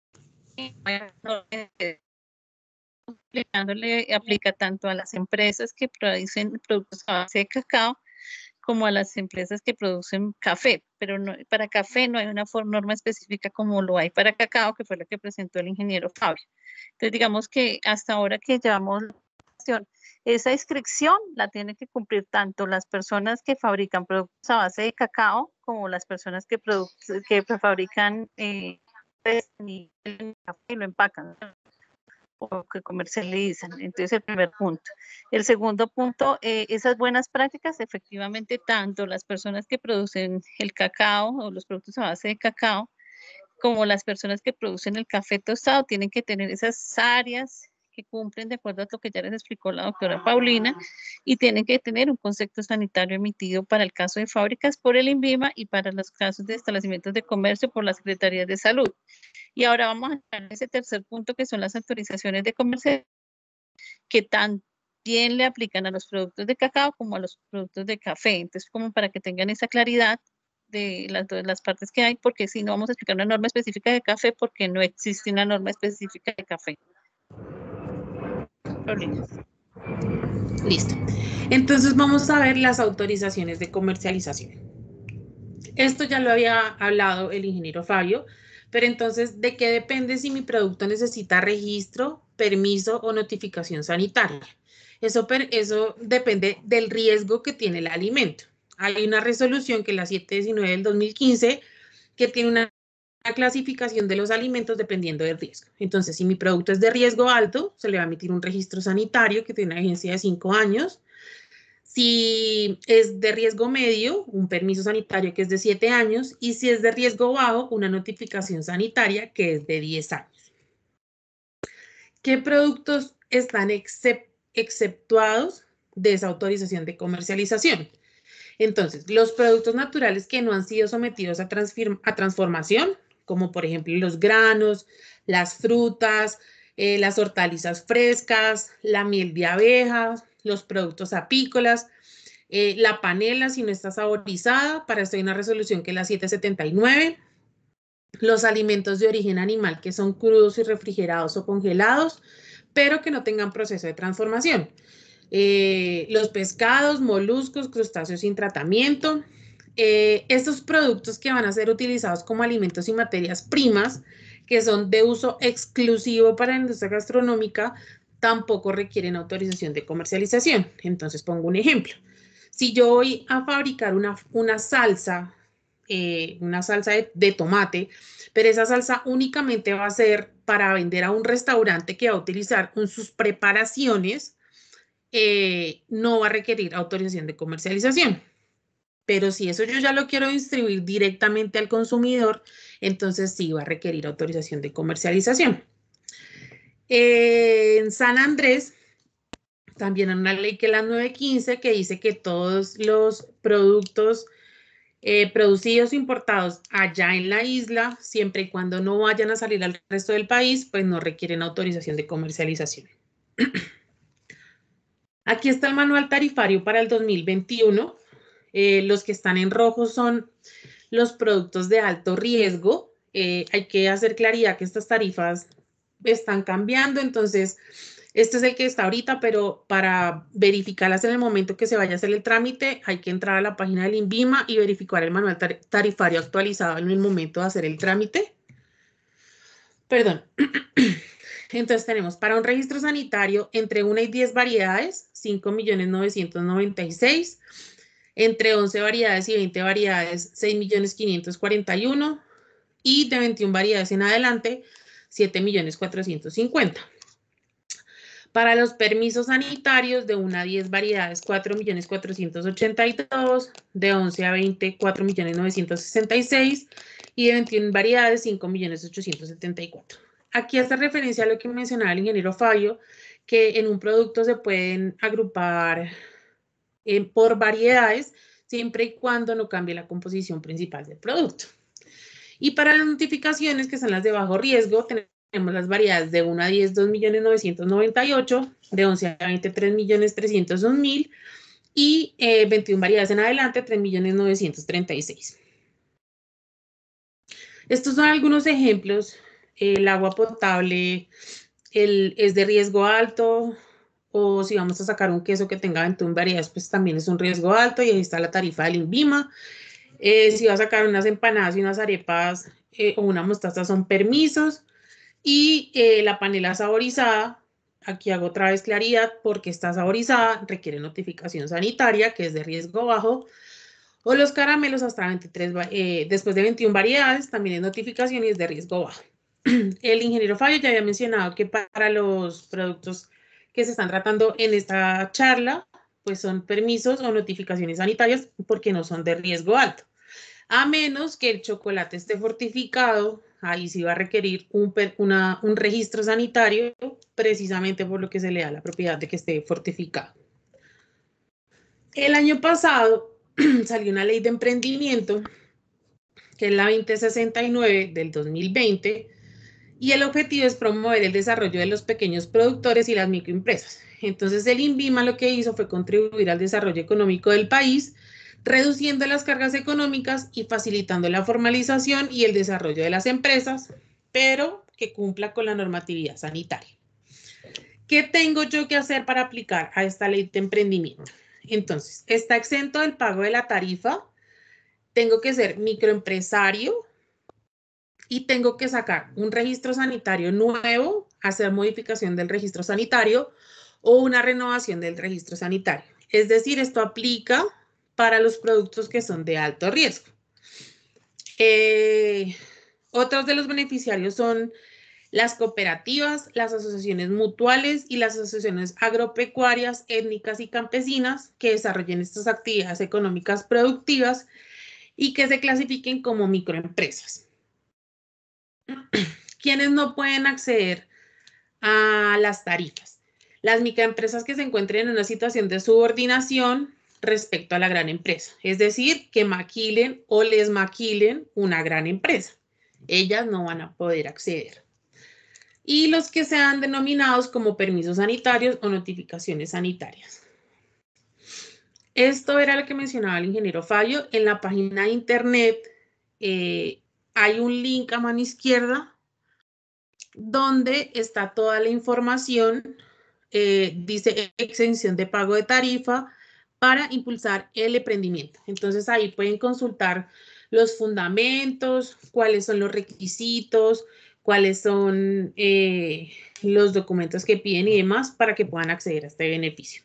le aplica tanto a las empresas que producen productos a base de cacao como a las empresas que producen café, pero no, para café no hay una norma específica como lo hay para cacao, que fue lo que presentó el ingeniero Fabio. Entonces, digamos que hasta ahora que llevamos esa inscripción la tienen que cumplir tanto las personas que fabrican productos a base de cacao como las personas que, que fabrican eh, y lo empacan o que comercializan. Entonces, el primer punto. El segundo punto, eh, esas buenas prácticas, efectivamente, tanto las personas que producen el cacao o los productos a base de cacao, como las personas que producen el café tostado, tienen que tener esas áreas que cumplen de acuerdo a lo que ya les explicó la doctora Paulina, y tienen que tener un concepto sanitario emitido para el caso de fábricas por el INVIMA y para los casos de establecimientos de comercio por las Secretarías de Salud. Y ahora vamos a entrar en ese tercer punto, que son las autorizaciones de comercio, que también le aplican a los productos de cacao como a los productos de café. Entonces, como para que tengan esa claridad de las, de las partes que hay, porque si no vamos a explicar una norma específica de café, porque no existe una norma específica de café. Problemas. Listo. Entonces vamos a ver las autorizaciones de comercialización. Esto ya lo había hablado el ingeniero Fabio, pero entonces, ¿de qué depende si mi producto necesita registro, permiso o notificación sanitaria? Eso, eso depende del riesgo que tiene el alimento. Hay una resolución que es la setecientos diecinueve del dos mil quince que tiene una clasificación de los alimentos dependiendo del riesgo. Entonces, si mi producto es de riesgo alto, se le va a emitir un registro sanitario que tiene una vigencia de cinco años. Si es de riesgo medio, un permiso sanitario que es de siete años, y si es de riesgo bajo, una notificación sanitaria que es de diez años. ¿Qué productos están excep- exceptuados de esa autorización de comercialización? Entonces, los productos naturales que no han sido sometidos a, a transformación, como por ejemplo los granos, las frutas, eh, las hortalizas frescas, la miel de abejas, los productos apícolas, eh, la panela si no está saborizada, para esto hay una resolución que es la siete setenta y nueve, los alimentos de origen animal que son crudos y refrigerados o congelados, pero que no tengan proceso de transformación. Eh, los pescados, moluscos, crustáceos sin tratamiento. Eh, estos productos que van a ser utilizados como alimentos y materias primas, que son de uso exclusivo para la industria gastronómica, tampoco requieren autorización de comercialización. Entonces, pongo un ejemplo. Si yo voy a fabricar una, una salsa, eh, una salsa de, de tomate, pero esa salsa únicamente va a ser para vender a un restaurante que va a utilizar en sus preparaciones, eh, no va a requerir autorización de comercialización. Pero si eso yo ya lo quiero distribuir directamente al consumidor, entonces sí va a requerir autorización de comercialización. Eh, en San Andrés, también hay una ley que es la nueve quince que dice que todos los productos eh, producidos o importados allá en la isla, siempre y cuando no vayan a salir al resto del país, pues no requieren autorización de comercialización. Aquí está el manual tarifario para el dos mil veintiuno. Eh, los que están en rojo son los productos de alto riesgo. Eh, hay que hacer claridad que estas tarifas están cambiando, entonces este es el que está ahorita, pero para verificarlas en el momento que se vaya a hacer el trámite, hay que entrar a la página del INVIMA y verificar el manual tar tarifario actualizado en el momento de hacer el trámite. Perdón. Entonces tenemos para un registro sanitario entre una y diez variedades, cinco millones novecientos noventa y seis. Entre once variedades y veinte variedades, seis millones quinientos cuarenta y uno. Y de veintiuna variedades en adelante, siete millones cuatrocientos cincuenta. Para los permisos sanitarios de una a diez variedades, cuatro millones cuatrocientos ochenta y dos. De once a veinte, cuatro millones novecientos sesenta y seis. Y de veintiuna variedades, cinco millones ochocientos setenta y cuatro. Aquí hace referencia a lo que mencionaba el ingeniero Fabio, que en un producto se pueden agrupar eh, por variedades, siempre y cuando no cambie la composición principal del producto. Y para las notificaciones, que son las de bajo riesgo, tenemos las variedades de una a diez, dos millones novecientos noventa y ocho, de once a veinte, tres millones trescientos un mil, y eh, veintiuna variedades en adelante, tres millones novecientos treinta y seis. Estos son algunos ejemplos. El agua potable el, es de riesgo alto, o si vamos a sacar un queso que tenga veintiuna variedades, pues también es un riesgo alto, y ahí está la tarifa del INVIMA. Eh, si va a sacar unas empanadas y unas arepas eh, o una mostaza, son permisos. Y eh, la panela saborizada, aquí hago otra vez claridad, porque está saborizada, requiere notificación sanitaria, que es de riesgo bajo. O los caramelos hasta veintitrés, eh, después de veintiuna variedades, también es notificación y es de riesgo bajo. El ingeniero Fabio ya había mencionado que para los productos que se están tratando en esta charla, pues son permisos o notificaciones sanitarias porque no son de riesgo alto. A menos que el chocolate esté fortificado, ahí sí va a requerir un, una, un registro sanitario, precisamente por lo que se le da la propiedad de que esté fortificado. El año pasado salió una ley de emprendimiento, que es la veinte sesenta y nueve del dos mil veinte, y el objetivo es promover el desarrollo de los pequeños productores y las microempresas. Entonces el INVIMA lo que hizo fue contribuir al desarrollo económico del país, reduciendo las cargas económicas y facilitando la formalización y el desarrollo de las empresas, pero que cumpla con la normatividad sanitaria. ¿Qué tengo yo que hacer para aplicar a esta ley de emprendimiento? Entonces, está exento del pago de la tarifa, tengo que ser microempresario y tengo que sacar un registro sanitario nuevo, hacer modificación del registro sanitario o una renovación del registro sanitario. Es decir, esto aplica para los productos que son de alto riesgo. Eh, otros de los beneficiarios son las cooperativas, las asociaciones mutuales y las asociaciones agropecuarias, étnicas y campesinas que desarrollen estas actividades económicas productivas y que se clasifiquen como microempresas. ¿Quiénes no pueden acceder a las tarifas? Las microempresas que se encuentren en una situación de subordinación respecto a la gran empresa, es decir, que maquilen o les maquilen una gran empresa. Ellas no van a poder acceder. Y los que sean denominados como permisos sanitarios o notificaciones sanitarias. Esto era lo que mencionaba el ingeniero Fabio. En la página de internet eh, hay un link a mano izquierda donde está toda la información, eh, dice exención de pago de tarifa para impulsar el emprendimiento. Entonces ahí pueden consultar los fundamentos, cuáles son los requisitos, cuáles son eh, los documentos que piden y demás para que puedan acceder a este beneficio.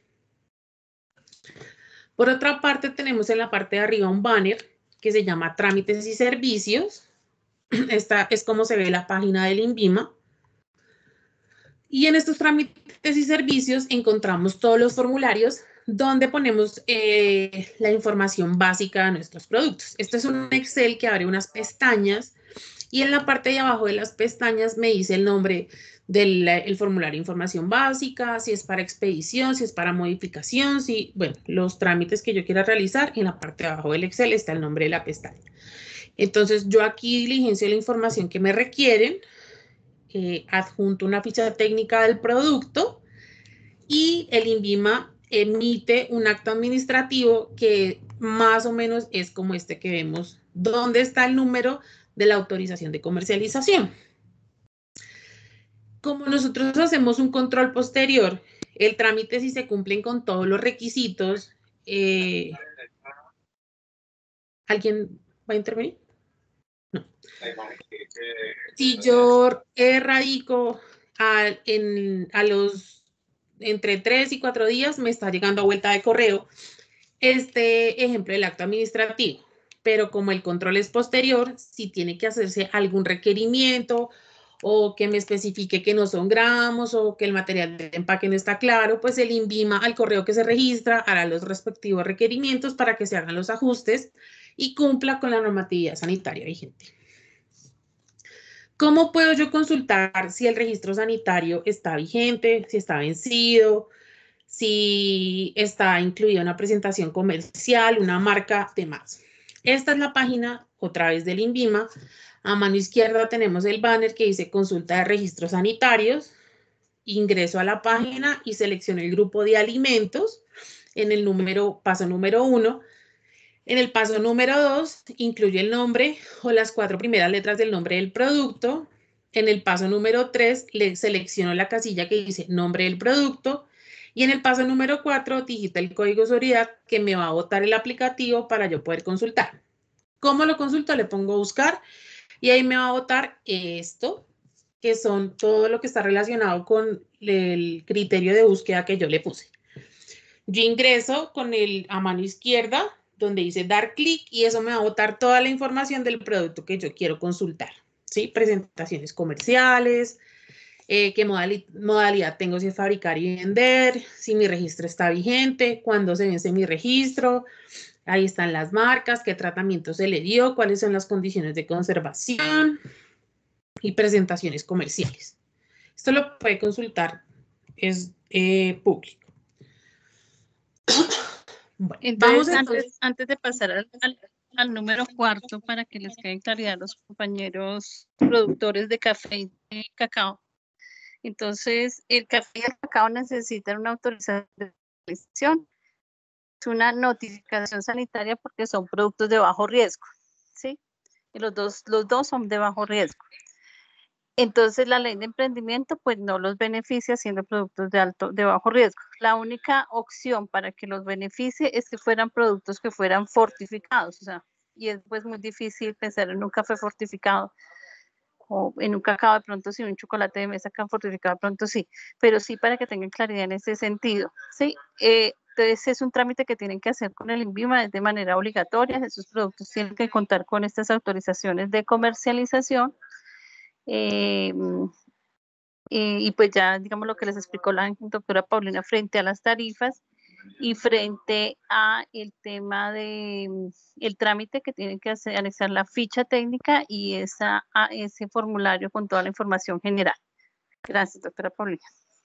Por otra parte, tenemos en la parte de arriba un banner que se llama Trámites y Servicios. Esta es como se ve la página del INVIMA. Y en estos trámites y servicios encontramos todos los formularios donde ponemos eh, la información básica de nuestros productos. Este es un Excel que abre unas pestañas y en la parte de abajo de las pestañas me dice el nombre del el formulario de información básica, si es para expedición, si es para modificación, si, bueno, los trámites que yo quiera realizar. En la parte de abajo del Excel está el nombre de la pestaña. Entonces, yo aquí diligencio la información que me requieren, eh, adjunto una ficha técnica del producto y el INVIMA emite un acto administrativo que más o menos es como este que vemos, donde está el número de la autorización de comercialización. Como nosotros hacemos un control posterior, el trámite si se cumplen con todos los requisitos, eh, ¿alguien va a intervenir? No. Si yo eh, radico a, en, a los entre tres y cuatro días, me está llegando a vuelta de correo este ejemplo del acto administrativo. Pero como el control es posterior, si tiene que hacerse algún requerimiento o que me especifique que no son gramos o que el material de empaque no está claro, pues el INVIMA al correo que se registra hará los respectivos requerimientos para que se hagan los ajustes y cumpla con la normatividad sanitaria vigente. ¿Cómo puedo yo consultar si el registro sanitario está vigente, si está vencido, si está incluida una presentación comercial, una marca, demás? Esta es la página, otra vez, del INVIMA. A mano izquierda tenemos el banner que dice consulta de registros sanitarios. Ingreso a la página y selecciono el grupo de alimentos en el número, paso número uno. En el paso número dos, incluye el nombre o las cuatro primeras letras del nombre del producto. En el paso número tres, le selecciono la casilla que dice nombre del producto. Y en el paso número cuatro, digita el código de seguridad que me va a botar el aplicativo para yo poder consultar. ¿Cómo lo consulto? Le pongo buscar y ahí me va a botar esto, que son todo lo que está relacionado con el criterio de búsqueda que yo le puse. Yo ingreso con el a mano izquierda, donde dice dar clic, y eso me va a botar toda la información del producto que yo quiero consultar, ¿sí? Presentaciones comerciales, eh, qué modalidad, modalidad tengo, si es fabricar y vender, si mi registro está vigente, cuándo se vence mi registro, ahí están las marcas, qué tratamiento se le dio, cuáles son las condiciones de conservación y presentaciones comerciales. Esto lo puede consultar, es eh, público. Bueno, entonces, vamos entonces, antes, antes de pasar al, al, al número cuarto, para que les quede claridad a los compañeros productores de café y de cacao. Entonces, el café y el cacao necesitan una autorización de comercialización. Es una notificación sanitaria porque son productos de bajo riesgo, ¿sí? Y los dos, los dos son de bajo riesgo. Entonces, la ley de emprendimiento pues no los beneficia siendo productos de alto, de bajo riesgo. La única opción para que los beneficie es que fueran productos que fueran fortificados, o sea, y es pues muy difícil pensar en un café fortificado o en un cacao de pronto sí, un chocolate de mesa que han fortificado de pronto sí, pero sí para que tengan claridad en ese sentido, ¿sí? Eh, entonces es un trámite que tienen que hacer con el INVIMA, es de manera obligatoria, esos productos tienen que contar con estas autorizaciones de comercialización. Eh, eh, y pues ya digamos lo que les explicó la doctora Paulina frente a las tarifas y frente a el tema de mm, el trámite que tienen que hacer, anexar la ficha técnica y esa, a ese formulario con toda la información general. Gracias, doctora Paulina.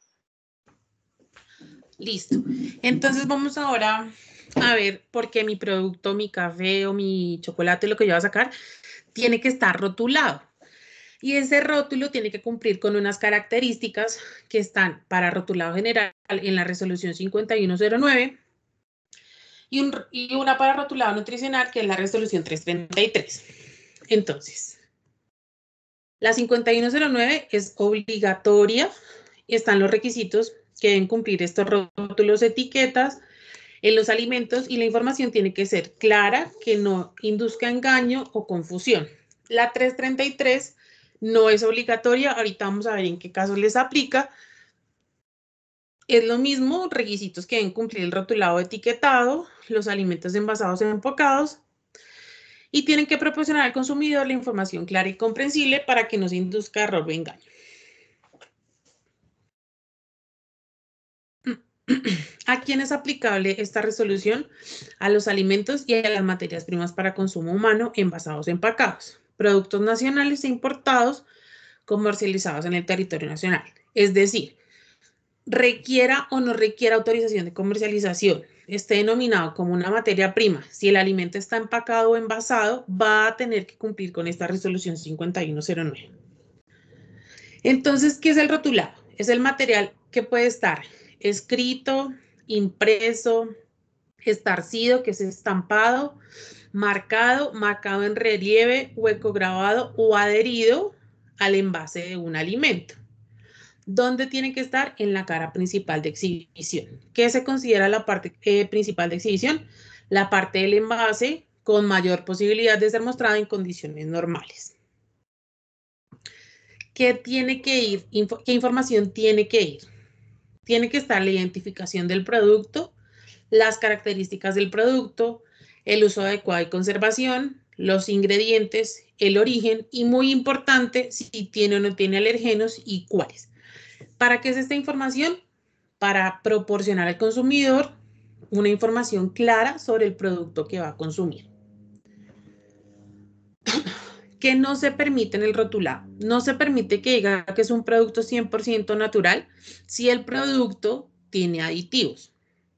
Listo. Entonces vamos ahora a ver por qué mi producto, mi café o mi chocolate, lo que yo voy a sacar, tiene que estar rotulado. Y ese rótulo tiene que cumplir con unas características que están para rotulado general en la resolución cincuenta y uno cero nueve y, un, y una para rotulado nutricional que es la resolución trescientos treinta y tres. Entonces, la cincuenta y uno cero nueve es obligatoria y están los requisitos que deben cumplir estos rótulos, etiquetas en los alimentos y la información tiene que ser clara, que no induzca engaño o confusión. La trescientos treinta y tres no es obligatoria, ahorita vamos a ver en qué casos les aplica. Es lo mismo, requisitos que deben cumplir el rotulado etiquetado, los alimentos envasados en empacados y tienen que proporcionar al consumidor la información clara y comprensible para que no se induzca error o engaño. ¿A quién es aplicable esta resolución? A los alimentos y a las materias primas para consumo humano envasados o empacados, productos nacionales e importados comercializados en el territorio nacional. Es decir, requiera o no requiera autorización de comercialización, esté denominado como una materia prima, si el alimento está empacado o envasado, va a tener que cumplir con esta resolución cincuenta y uno cero nueve. Entonces, ¿qué es el rotulado? Es el material que puede estar escrito, impreso, estarcido, que es estampado, marcado, marcado en relieve, hueco grabado o adherido al envase de un alimento. ¿Dónde tiene que estar? En la cara principal de exhibición. ¿Qué se considera la parte eh, principal de exhibición? La parte del envase con mayor posibilidad de ser mostrada en condiciones normales. ¿Qué tiene que ir? Info- ¿Qué información tiene que ir? Tiene que estar la identificación del producto, las características del producto, el uso adecuado y conservación, los ingredientes, el origen y muy importante si tiene o no tiene alergenos y cuáles. ¿Para qué es esta información? Para proporcionar al consumidor una información clara sobre el producto que va a consumir. ¿Qué no se permite en el rotulado? No se permite que diga que es un producto cien por ciento natural si el producto tiene aditivos.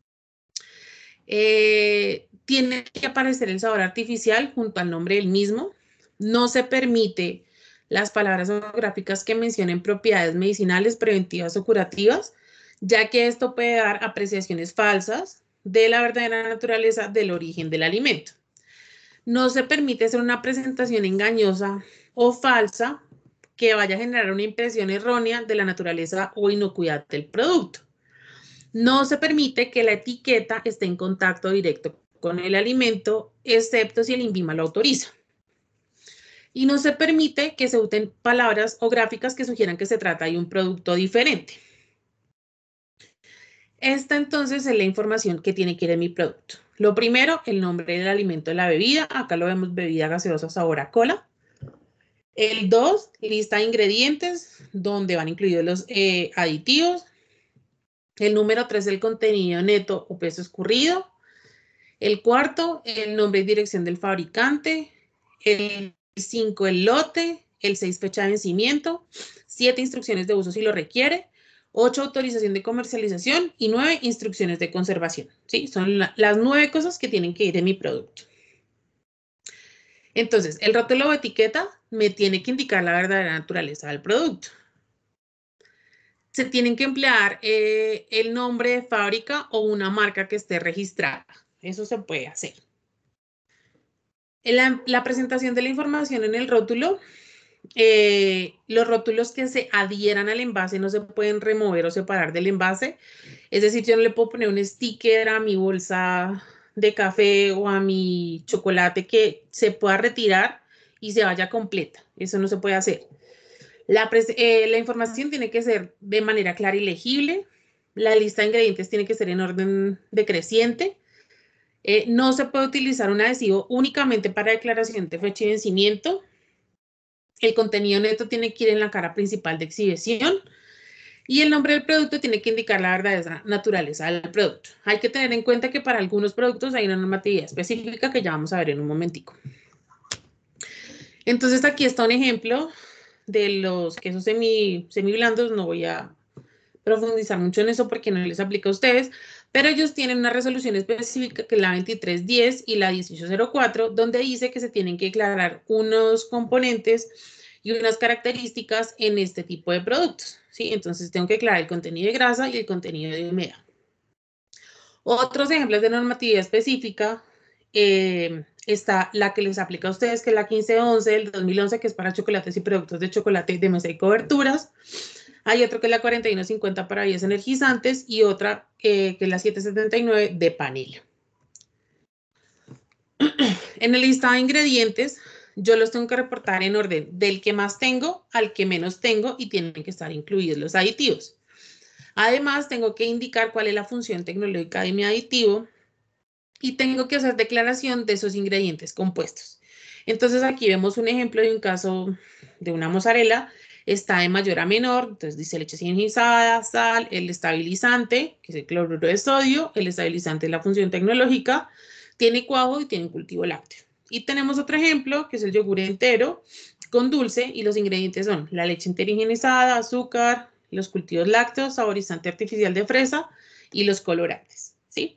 Eh, tiene que aparecer el sabor artificial junto al nombre del mismo. No se permite las palabras geográficas que mencionen propiedades medicinales, preventivas o curativas, ya que esto puede dar apreciaciones falsas de la verdadera naturaleza del origen del alimento. No se permite hacer una presentación engañosa o falsa que vaya a generar una impresión errónea de la naturaleza o inocuidad del producto. No se permite que la etiqueta esté en contacto directo con el alimento, excepto si el INVIMA lo autoriza. Y no se permite que se usen palabras o gráficas que sugieran que se trata de un producto diferente. Esta entonces es la información que tiene que ir en mi producto. Lo primero, el nombre del alimento de la bebida. Acá lo vemos, bebida gaseosa sabor a cola. El dos, lista de ingredientes, donde van incluidos los eh, aditivos. El número tres, el contenido neto o peso escurrido. El cuarto, el nombre y dirección del fabricante. El cinco, el lote. El seis, fecha de vencimiento. siete, instrucciones de uso si lo requiere. ocho, autorización de comercialización. Y nueve, instrucciones de conservación. ¿Sí? Son la, las nueve cosas que tienen que ir en mi producto. Entonces, el rótulo o etiqueta me tiene que indicar la verdadera naturaleza del producto. Se tienen que emplear eh, el nombre de fábrica o una marca que esté registrada. Eso se puede hacer. En la, la presentación de la información en el rótulo, eh, los rótulos que se adhieran al envase no se pueden remover o separar del envase. Es decir, yo no le puedo poner un sticker a mi bolsa de café o a mi chocolate que se pueda retirar y se vaya completa. Eso no se puede hacer. La, eh, la información tiene que ser de manera clara y legible. La lista de ingredientes tiene que ser en orden decreciente. Eh, no se puede utilizar un adhesivo únicamente para declaración de fecha y vencimiento. El contenido neto tiene que ir en la cara principal de exhibición. Y el nombre del producto tiene que indicar la verdadera naturaleza del producto. Hay que tener en cuenta que para algunos productos hay una normatividad específica que ya vamos a ver en un momentico. Entonces aquí está un ejemplo de los quesos semi, semi blandos. No voy a profundizar mucho en eso porque no les aplica a ustedes, pero ellos tienen una resolución específica que es la veintitrés diez y la dieciocho cero cuatro, donde dice que se tienen que declarar unos componentes y unas características en este tipo de productos, ¿sí? Entonces tengo que declarar el contenido de grasa y el contenido de humedad. Otros ejemplos de normatividad específica, eh, está la que les aplica a ustedes, que es la quince once del dos mil once, que es para chocolates y productos de chocolate de mesa y coberturas. Hay otro que es la cuarenta y uno cincuenta para vías energizantes y otra eh, que es la setecientos setenta y nueve de panela. En el listado de ingredientes, yo los tengo que reportar en orden del que más tengo al que menos tengo y tienen que estar incluidos los aditivos. Además, tengo que indicar cuál es la función tecnológica de mi aditivo y tengo que hacer declaración de esos ingredientes compuestos. Entonces, aquí vemos un ejemplo de un caso de una mozzarella. Está de mayor a menor, entonces dice leche ionizada, sal, el estabilizante, que es el cloruro de sodio, el estabilizante es la función tecnológica, tiene cuajo y tiene un cultivo lácteo. Y tenemos otro ejemplo, que es el yogur entero con dulce, y los ingredientes son la leche entera higienizada, azúcar, los cultivos lácteos, saborizante artificial de fresa y los colorantes, ¿sí?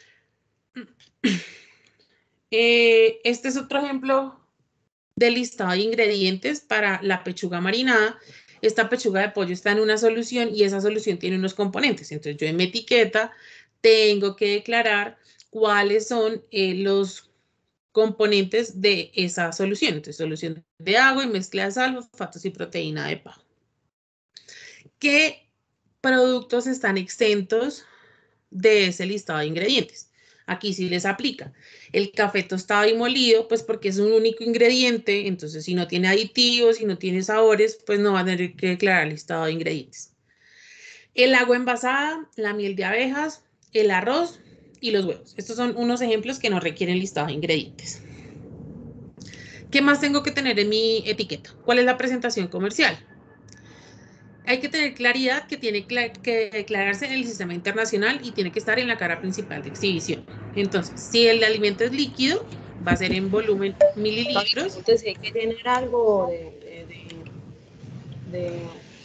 Eh, este es otro ejemplo del listado de ingredientes para la pechuga marinada. Esta pechuga de pollo está en una solución y esa solución tiene unos componentes. Entonces yo en mi etiqueta tengo que declarar cuáles son eh, los componentes de esa solución. Entonces solución de agua y mezcla de sal, fosfatos y proteína de paja. ¿Qué productos están exentos de ese listado de ingredientes? Aquí sí les aplica. El café tostado y molido, pues porque es un único ingrediente, entonces si no tiene aditivos, si no tiene sabores, pues no va a tener que declarar el listado de ingredientes. El agua envasada, la miel de abejas, el arroz y los huevos. Estos son unos ejemplos que no requieren listado de ingredientes. ¿Qué más tengo que tener en mi etiqueta? ¿Cuál es la presentación comercial? Hay que tener claridad que tiene que declararse en el sistema internacional y tiene que estar en la cara principal de exhibición. Entonces, si el alimento es líquido, va a ser en volumen mililitros. Entonces, si hay que tener algo de... de, de, de...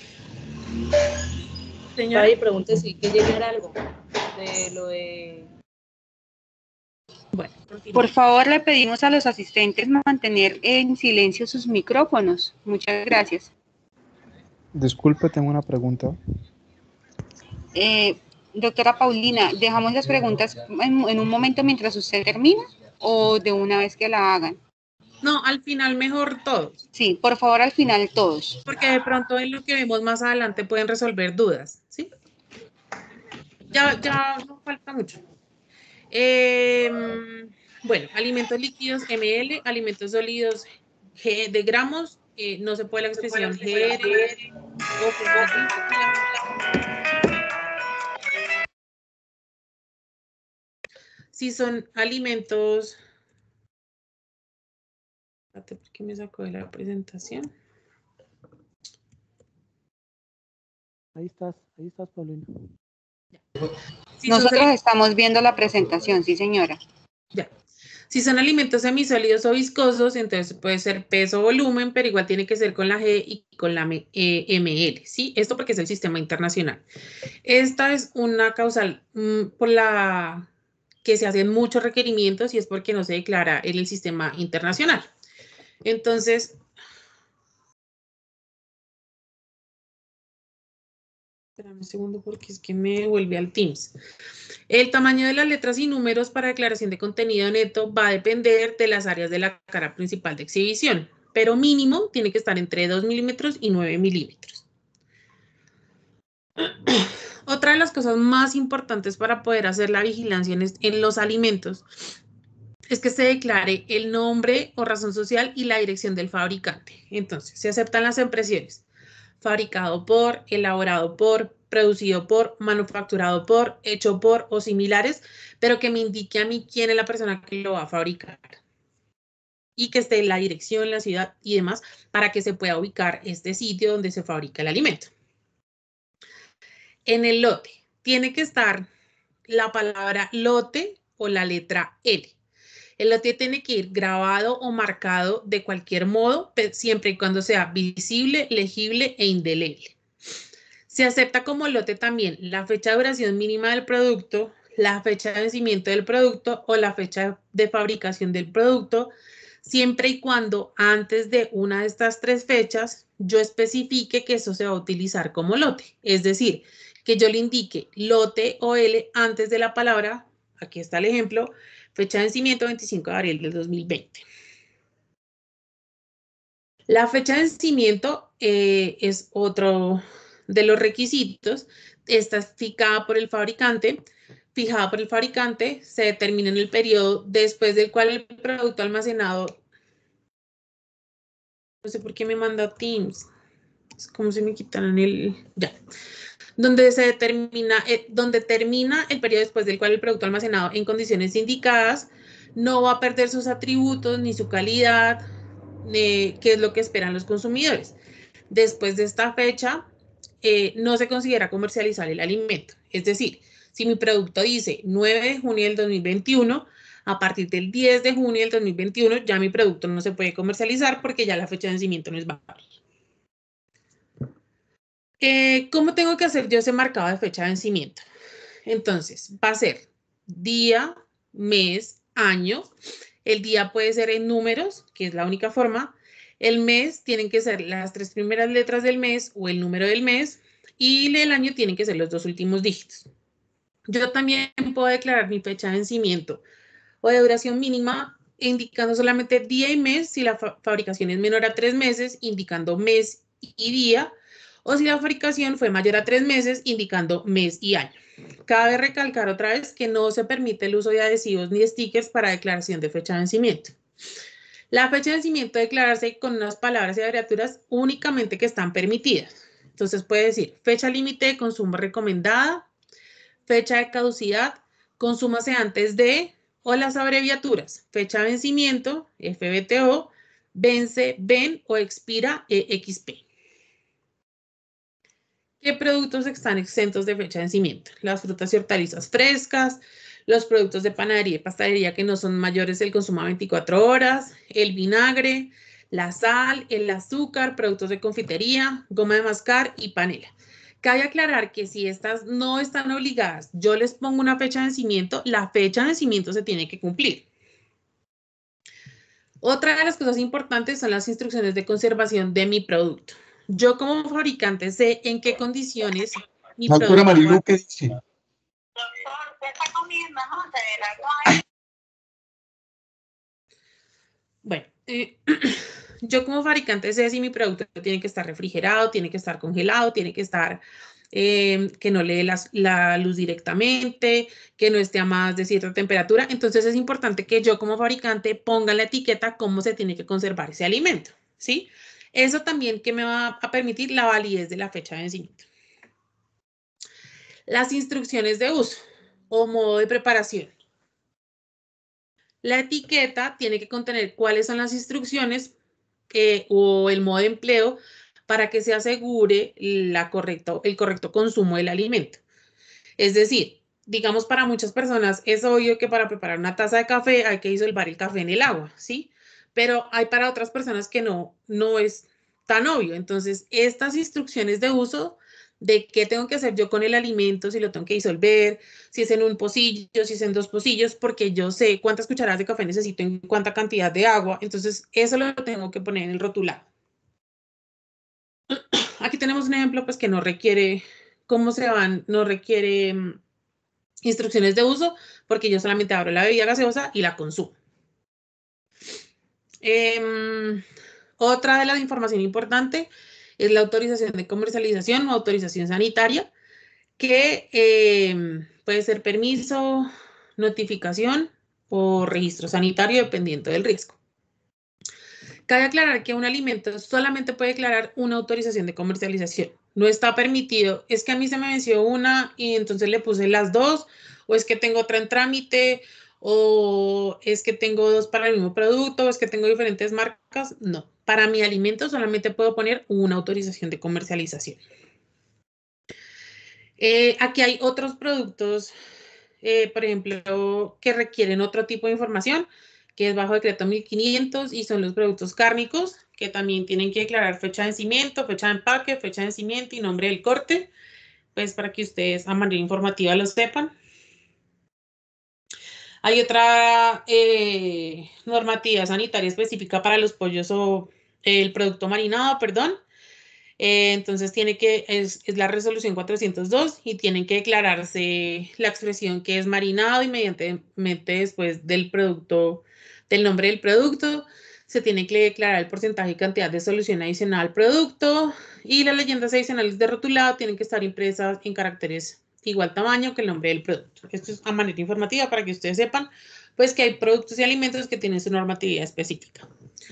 Señora. Ahí pregunte si hay que llenar algo de lo de... Bueno, por favor, le pedimos a los asistentes mantener en silencio sus micrófonos. Muchas gracias. Disculpe, tengo una pregunta. Eh, doctora Paulina, ¿dejamos las preguntas en, en un momento mientras usted termina o de una vez que la hagan? No, al final mejor todos. Sí, por favor, al final todos. Porque de pronto en lo que vemos más adelante pueden resolver dudas, ¿sí? Ya, ya no falta mucho. Eh, bueno, alimentos líquidos M L, alimentos sólidos G de gramos, eh, no se puede la expresión G R o si son alimentos, espérate, ¿por qué me sacó de la presentación? Ahí estás, ahí estás, Paulina. Si Nosotros son, estamos viendo la presentación, sí, señora. Ya. Si son alimentos semisólidos o viscosos, entonces puede ser peso o volumen, pero igual tiene que ser con la G y con la eh, M L, ¿sí? Esto porque es el sistema internacional. Esta es una causal mmm, por la que se hacen muchos requerimientos y es porque no se declara en el sistema internacional. Entonces, espérame un segundo porque es que me vuelve al Teams. El tamaño de las letras y números para declaración de contenido neto va a depender de las áreas de la cara principal de exhibición, pero mínimo tiene que estar entre dos milímetros y nueve milímetros. Otra de las cosas más importantes para poder hacer la vigilancia en, en los alimentos es que se declare el nombre o razón social y la dirección del fabricante. Entonces, se aceptan las impresiones. Fabricado por, elaborado por, producido por, manufacturado por, hecho por o similares, pero que me indique a mí quién es la persona que lo va a fabricar. Y que esté en la dirección, la ciudad y demás, para que se pueda ubicar este sitio donde se fabrica el alimento. en el lote tiene que estar la palabra lote o la letra L. El lote tiene que ir grabado o marcado de cualquier modo, siempre y cuando sea visible, legible e indeleble. Se acepta como lote también la fecha de duración mínima del producto, la fecha de vencimiento del producto o la fecha de fabricación del producto, siempre y cuando antes de una de estas tres fechas yo especifique que eso se va a utilizar como lote. Es decir, que yo le indique lote o L antes de la palabra, aquí está el ejemplo, fecha de vencimiento veinticinco de abril del dos mil veinte. La fecha de vencimiento eh, es otro de los requisitos. Esta es fijada por el fabricante. Fijada por el fabricante, se determina en el periodo después del cual el producto almacenado. No sé por qué me manda Teams. Es como si me quitaran el. Ya. Donde se determina, eh, donde termina el periodo después del cual el producto almacenado en condiciones indicadas no va a perder sus atributos ni su calidad, eh, que es lo que esperan los consumidores. Después de esta fecha, eh, no se considera comercializar el alimento. Es decir, si mi producto dice nueve de junio del dos mil veintiuno, a partir del diez de junio del dos mil veintiuno ya mi producto no se puede comercializar porque ya la fecha de vencimiento no es válida. Eh, ¿Cómo tengo que hacer yo ese marcado de fecha de vencimiento? Entonces, va a ser día, mes, año. El día puede ser en números, que es la única forma. El mes tienen que ser las tres primeras letras del mes o el número del mes. Y el año tienen que ser los dos últimos dígitos. Yo también puedo declarar mi fecha de vencimiento o de duración mínima indicando solamente día y mes si la fa fabricación es menor a tres meses, indicando mes y día, o si la fabricación fue mayor a tres meses, indicando mes y año. Cabe recalcar otra vez que no se permite el uso de adhesivos ni stickers para declaración de fecha de vencimiento. La fecha de vencimiento debe declararse con unas palabras y abreviaturas únicamente que están permitidas. Entonces puede decir fecha límite de consumo recomendada, fecha de caducidad, consúmase antes de, o las abreviaturas, fecha de vencimiento, F B T O, vence, ven o expira, E X P. ¿Qué productos están exentos de fecha de vencimiento? Las frutas y hortalizas frescas, los productos de panadería y pastelería que no son mayores del consumo a veinticuatro horas, el vinagre, la sal, el azúcar, productos de confitería, goma de mascar y panela. Cabe aclarar que si estas no están obligadas, yo les pongo una fecha de vencimiento, la fecha de vencimiento se tiene que cumplir. Otra de las cosas importantes son las instrucciones de conservación de mi producto. Yo como fabricante sé en qué condiciones mi Doctora producto... Marilu, ¿qué dice? Bueno, eh, yo como fabricante sé si mi producto tiene que estar refrigerado, tiene que estar congelado, tiene que estar... Eh, que no lee la, la luz directamente, que no esté a más de cierta temperatura. Entonces es importante que yo como fabricante ponga en la etiqueta cómo se tiene que conservar ese alimento, ¿sí? Eso también que me va a permitir la validez de la fecha de vencimiento. Las instrucciones de uso o modo de preparación. La etiqueta tiene que contener cuáles son las instrucciones eh, o el modo de empleo para que se asegure la correcto, el correcto consumo del alimento. Es decir, digamos para muchas personas es obvio que para preparar una taza de café hay que disolver el café en el agua, ¿sí? Pero hay para otras personas que no, no es tan obvio. Entonces, estas instrucciones de uso de qué tengo que hacer yo con el alimento, si lo tengo que disolver, si es en un pocillo, si es en dos pocillos, porque yo sé cuántas cucharadas de café necesito en cuánta cantidad de agua. Entonces, eso lo tengo que poner en el rotulado. Aquí tenemos un ejemplo pues que no requiere, ¿cómo se van? No requiere um, instrucciones de uso porque yo solamente abro la bebida gaseosa y la consumo. Eh, otra de las información importante es la autorización de comercialización o autorización sanitaria, que eh, puede ser permiso, notificación o registro sanitario dependiendo del riesgo. Cabe aclarar que un alimento solamente puede declarar una autorización de comercialización. No está permitido, es que a mí se me venció una y entonces le puse las dos, o es que tengo otra en trámite, o es que tengo dos para el mismo producto, o es que tengo diferentes marcas. No, para mi alimento solamente puedo poner una autorización de comercialización. Eh, aquí hay otros productos, eh, por ejemplo, que requieren otro tipo de información, que es bajo decreto mil quinientos, y son los productos cárnicos, que también tienen que declarar fecha de vencimiento, fecha de empaque, fecha de vencimiento y nombre del corte, pues para que ustedes a manera informativa lo sepan. Hay otra eh, normativa sanitaria específica para los pollos o el producto marinado, perdón. Eh, entonces tiene que, es, es la resolución cuatrocientos dos y tienen que declararse la expresión que es marinado inmediatamente después del producto, del nombre del producto. Se tiene que declarar el porcentaje y cantidad de solución adicional al producto y las leyendas adicionales de rotulado tienen que estar impresas en caracteres igual tamaño que el nombre del producto. Esto es a manera informativa para que ustedes sepan pues que hay productos y alimentos que tienen su normatividad específica.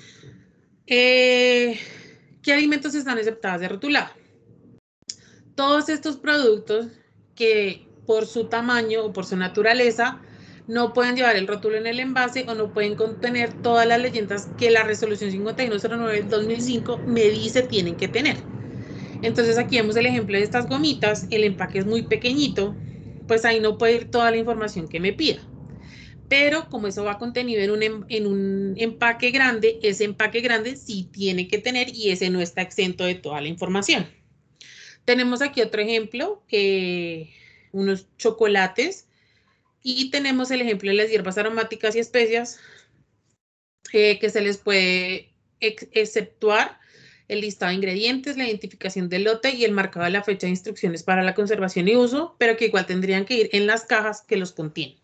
Eh, ¿Qué alimentos están exceptados de rotulado? Todos estos productos que por su tamaño o por su naturaleza no pueden llevar el rótulo en el envase o no pueden contener todas las leyendas que la resolución cincuenta y uno cero nueve del dos mil cinco me dice tienen que tener. Entonces aquí vemos el ejemplo de estas gomitas, el empaque es muy pequeñito, pues ahí no puede ir toda la información que me pida. Pero como eso va contenido en un, en un empaque grande, ese empaque grande sí tiene que tener y ese no está exento de toda la información. Tenemos aquí otro ejemplo, eh, unos chocolates, y tenemos el ejemplo de las hierbas aromáticas y especias, eh, que se les puede ex exceptuar el listado de ingredientes, la identificación del lote y el marcado de la fecha de instrucciones para la conservación y uso, pero que igual tendrían que ir en las cajas que los contienen.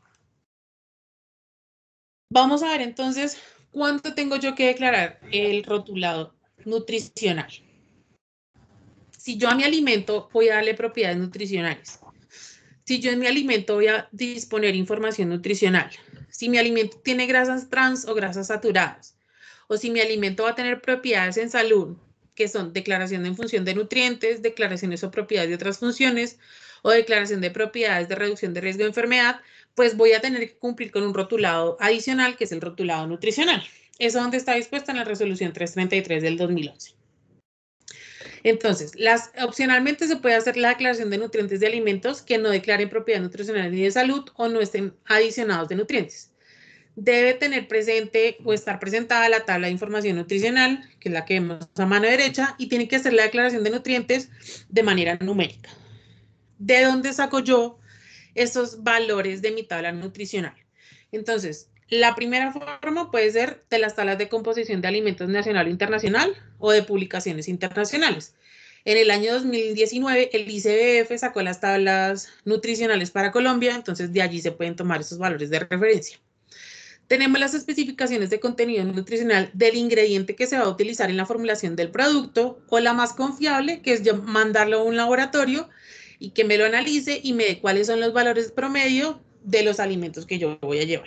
Vamos a ver entonces cuánto tengo yo que declarar el rotulado nutricional. Si yo a mi alimento voy a darle propiedades nutricionales, si yo en mi alimento voy a disponer información nutricional, si mi alimento tiene grasas trans o grasas saturadas, o si mi alimento va a tener propiedades en salud, que son declaración en función de nutrientes, declaraciones o propiedades de otras funciones, o declaración de propiedades de reducción de riesgo de enfermedad, pues voy a tener que cumplir con un rotulado adicional, que es el rotulado nutricional. Eso es donde está dispuesta en la resolución trescientos treinta y tres del dos mil once. Entonces, las, opcionalmente se puede hacer la declaración de nutrientes de alimentos que no declaren propiedades nutricionales ni de salud o no estén adicionados de nutrientes. Debe tener presente o estar presentada la tabla de información nutricional, que es la que vemos a mano derecha, y tiene que hacer la declaración de nutrientes de manera numérica. ¿De dónde saco yo esos valores de mi tabla nutricional? Entonces, la primera forma puede ser de las tablas de composición de alimentos nacional e internacional o de publicaciones internacionales. En el año dos mil diecinueve, el I C B F sacó las tablas nutricionales para Colombia, entonces de allí se pueden tomar esos valores de referencia. Tenemos las especificaciones de contenido nutricional del ingrediente que se va a utilizar en la formulación del producto, o la más confiable, que es mandarlo a un laboratorio y que me lo analice y me dé cuáles son los valores promedio de los alimentos que yo voy a llevar.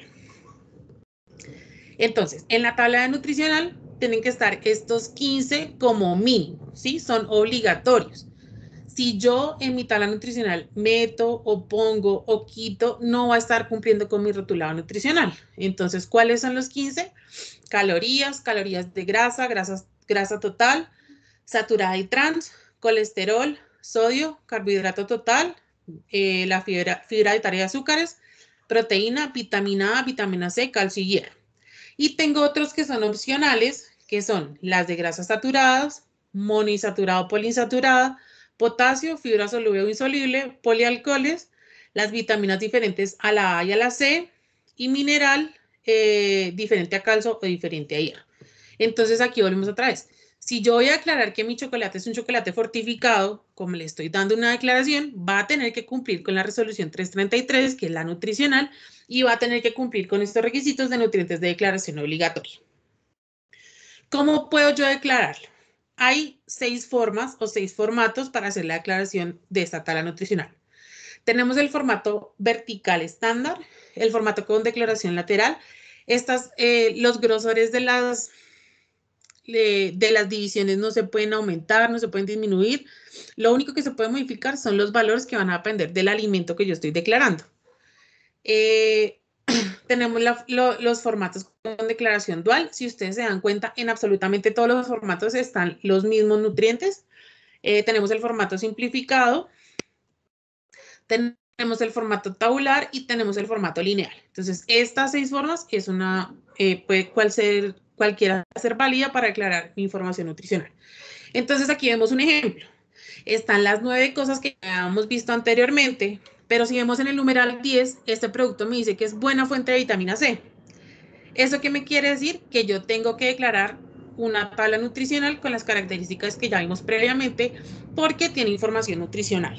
Entonces, en la tabla de nutricional tienen que estar estos quince como mínimo, ¿sí? Son obligatorios. Si yo en mi tabla nutricional meto o pongo o quito, no va a estar cumpliendo con mi rotulado nutricional. Entonces, ¿cuáles son los quince? Calorías, calorías de grasa, grasa, grasa total, saturada y trans, colesterol, sodio, carbohidrato total, eh, la fibra, fibra dietaria de azúcares, proteína, vitamina A, vitamina C, calcio y hierro. Y tengo otros que son opcionales, que son las de grasas saturadas, monoinsaturado, poliinsaturada, potasio, fibra soluble o insoluble, polialcoholes, las vitaminas diferentes a la A y a la C, y mineral eh, diferente a calcio o diferente a hierro. Entonces aquí volvemos otra vez. Si yo voy a aclarar que mi chocolate es un chocolate fortificado, como le estoy dando una declaración, va a tener que cumplir con la resolución trescientos treinta y tres, que es la nutricional, y va a tener que cumplir con estos requisitos de nutrientes de declaración obligatoria. ¿Cómo puedo yo declararlo? Hay seis formas o seis formatos para hacer la declaración de esta tabla nutricional. Tenemos el formato vertical estándar, el formato con declaración lateral. Estas, eh, los grosores de las, eh, de las divisiones no se pueden aumentar, no se pueden disminuir. Lo único que se puede modificar son los valores que van a depender del alimento que yo estoy declarando. Eh, tenemos la, lo, los formatos con declaración dual. Si ustedes se dan cuenta, en absolutamente todos los formatos están los mismos nutrientes. Eh, tenemos el formato simplificado, Tenemos el formato tabular y tenemos el formato lineal. Entonces, estas seis formas es una, eh, puede cual ser, cualquiera ser válida para declarar información nutricional. Entonces, aquí vemos un ejemplo. Están las nueve cosas que habíamos visto anteriormente, pero si vemos en el numeral diez, este producto me dice que es buena fuente de vitamina C. ¿Eso qué me quiere decir? Que yo tengo que declarar una tabla nutricional con las características que ya vimos previamente, porque tiene información nutricional.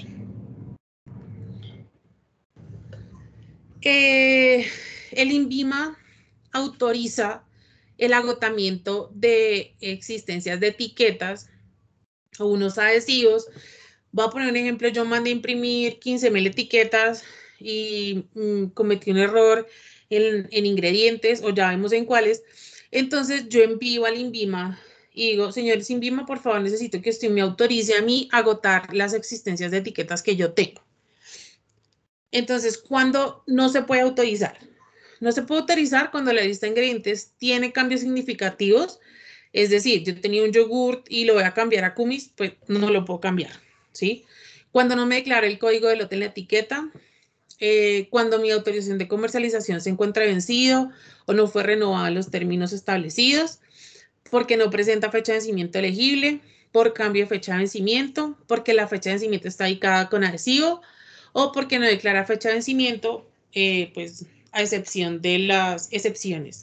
Eh, el INVIMA autoriza el agotamiento de existencias de etiquetas o unos adhesivos. Voy a poner un ejemplo, yo mandé a imprimir quince mil etiquetas y mmm, cometí un error en, en ingredientes, o ya vemos en cuáles. Entonces yo envío al INVIMA y digo, señores INVIMA, por favor, necesito que usted me autorice a mí a agotar las existencias de etiquetas que yo tengo. Entonces, ¿cuándo no se puede autorizar? No se puede autorizar cuando la lista de ingredientes tiene cambios significativos. Es decir, yo tenía un yogurt y lo voy a cambiar a kumis, pues no lo puedo cambiar, ¿sí? Cuando no me declara el código de lote en la etiqueta, eh, cuando mi autorización de comercialización se encuentra vencido o no fue renovada en los términos establecidos, porque no presenta fecha de vencimiento elegible, por cambio de fecha de vencimiento, porque la fecha de vencimiento está indicada con adhesivo, o porque no declara fecha de vencimiento, eh, pues a excepción de las excepciones.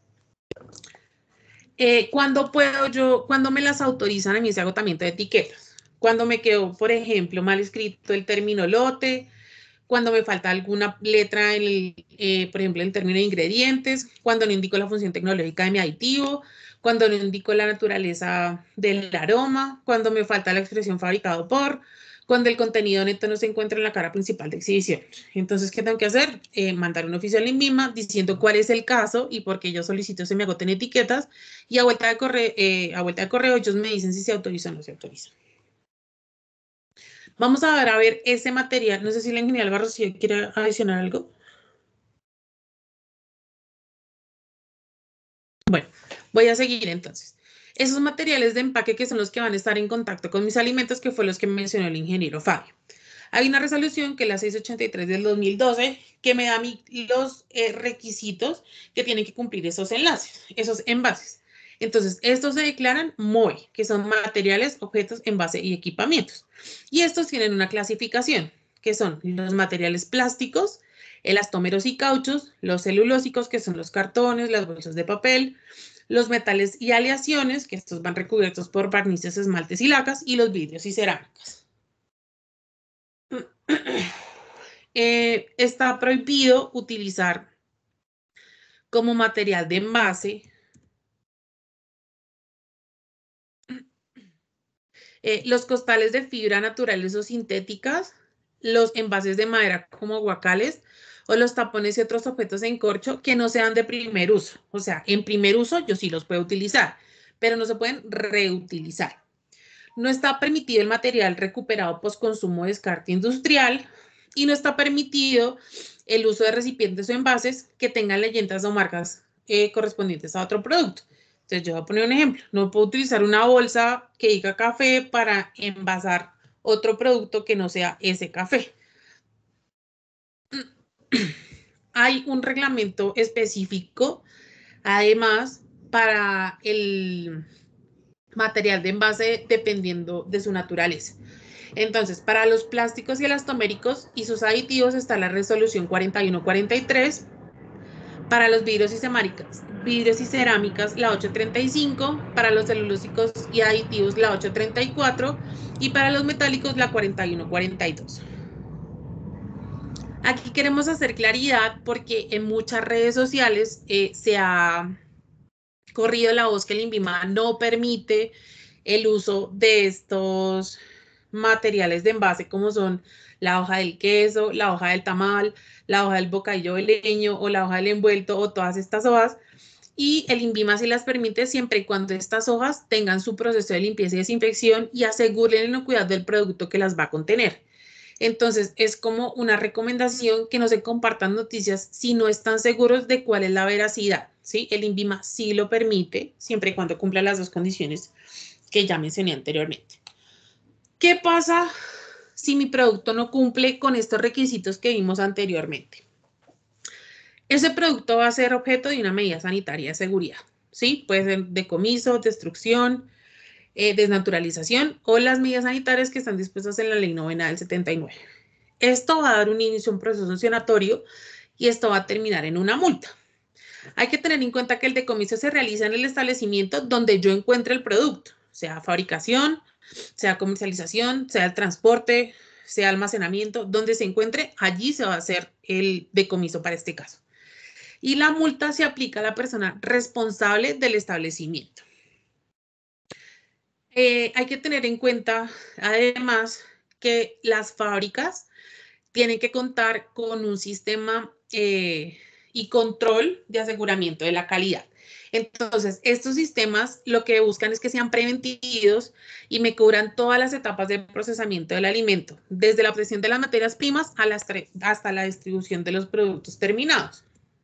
Eh, ¿Cuándo puedo yo, cuándo me las autorizan a mí ese agotamiento de etiquetas? Cuando me quedó, por ejemplo, mal escrito el término lote, cuando me falta alguna letra, en el, eh, por ejemplo, en el término de ingredientes, cuando no indico la función tecnológica de mi aditivo, cuando no indico la naturaleza del aroma, cuando me falta la expresión fabricado por, cuando el contenido neto no se encuentra en la cara principal de exhibición. Entonces, ¿qué tengo que hacer? Eh, mandar un oficio al INVIMA diciendo cuál es el caso y por qué yo solicito se me agoten etiquetas, y a vuelta de correo, eh, a vuelta de correo ellos me dicen si se autoriza o no se autoriza. Vamos a ver, a ver ese material. No sé si la ingeniera Alba Rocío quiere adicionar algo. Bueno, voy a seguir entonces. Esos materiales de empaque que son los que van a estar en contacto con mis alimentos, que fue los que mencionó el ingeniero Fabio. Hay una resolución que es la seiscientos ochenta y tres del dos mil doce que me da a mí los eh, requisitos que tienen que cumplir esos enlaces, esos envases. Entonces, estos se declaran M O E, que son materiales, objetos, envase y equipamientos. Y estos tienen una clasificación, que son los materiales plásticos, elastómeros y cauchos, los celulósicos, que son los cartones, las bolsas de papel, los metales y aleaciones, que estos van recubiertos por barnices, esmaltes y lacas, y los vidrios y cerámicas. Eh, está prohibido utilizar como material de envase eh, los costales de fibra naturales o sintéticas, los envases de madera como guacales o los tapones y otros objetos en corcho que no sean de primer uso. O sea, en primer uso yo sí los puedo utilizar, pero no se pueden reutilizar. No está permitido el material recuperado post-consumo o descarte industrial, y no está permitido el uso de recipientes o envases que tengan leyendas o marcas eh, correspondientes a otro producto. Entonces, yo voy a poner un ejemplo. No puedo utilizar una bolsa que diga café para envasar otro producto que no sea ese café. Hay un reglamento específico, además, para el material de envase dependiendo de su naturaleza. Entonces, para los plásticos y elastoméricos y sus aditivos está la resolución cuarenta y uno cuarenta y tres. Para los vidrios y cerámicas, vidrios y cerámicas la ochocientos treinta y cinco, para los celulósicos y aditivos la ochocientos treinta y cuatro y para los metálicos la cuarenta y uno cuarenta y dos. Aquí queremos hacer claridad porque en muchas redes sociales eh, se ha corrido la voz que el INVIMA no permite el uso de estos materiales de envase como son la hoja del queso, la hoja del tamal, la hoja del bocadillo de leño o la hoja del envuelto o todas estas hojas, y el INVIMA sí las permite siempre y cuando estas hojas tengan su proceso de limpieza y desinfección y aseguren la inocuidad del producto que las va a contener. Entonces, es como una recomendación que no se compartan noticias si no están seguros de cuál es la veracidad, ¿sí? El INVIMA sí lo permite, siempre y cuando cumpla las dos condiciones que ya mencioné anteriormente. ¿Qué pasa si mi producto no cumple con estos requisitos que vimos anteriormente. Ese producto va a ser objeto de una medida sanitaria de seguridad, ¿sí? Puede ser decomiso, destrucción, eh, desnaturalización o las medidas sanitarias que están dispuestas en la Ley Novena del setenta y nueve. Esto va a dar un inicio a un proceso sancionatorio y esto va a terminar en una multa. Hay que tener en cuenta que el decomiso se realiza en el establecimiento donde yo encuentre el producto, sea fabricación, sea comercialización, sea el transporte, sea almacenamiento, donde se encuentre, allí se va a hacer el decomiso para este caso. Y la multa se aplica a la persona responsable del establecimiento. Eh, hay que tener en cuenta, además, que las fábricas tienen que contar con un sistema eh, y control de aseguramiento de la calidad. Entonces, estos sistemas lo que buscan es que sean preventivos y me cubran todas las etapas de procesamiento del alimento, desde la obtención de las materias primas a la, hasta la distribución de los productos terminados.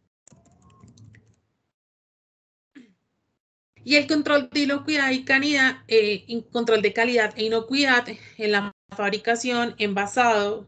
Y el control de inocuidad y calidad, eh, control de calidad e inocuidad en la fabricación, envasado,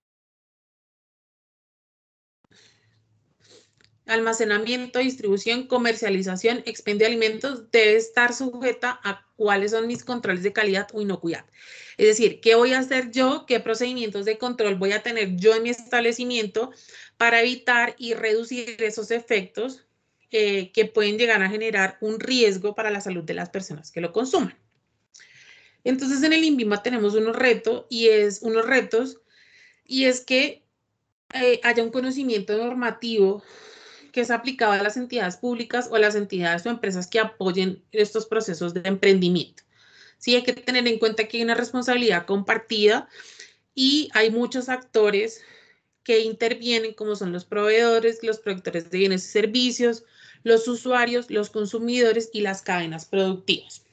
almacenamiento, distribución, comercialización, expendio de alimentos debe estar sujeta a cuáles son mis controles de calidad o inocuidad. Es decir, ¿qué voy a hacer yo? ¿Qué procedimientos de control voy a tener yo en mi establecimiento para evitar y reducir esos efectos eh, que pueden llegar a generar un riesgo para la salud de las personas que lo consuman? Entonces, en el INVIMA tenemos unos retos y es unos retos y es que eh, haya un conocimiento normativo que es aplicado a las entidades públicas o a las entidades o empresas que apoyen estos procesos de emprendimiento. Sí, hay que tener en cuenta que hay una responsabilidad compartida y hay muchos actores que intervienen, como son los proveedores, los productores de bienes y servicios, los usuarios, los consumidores y las cadenas productivas.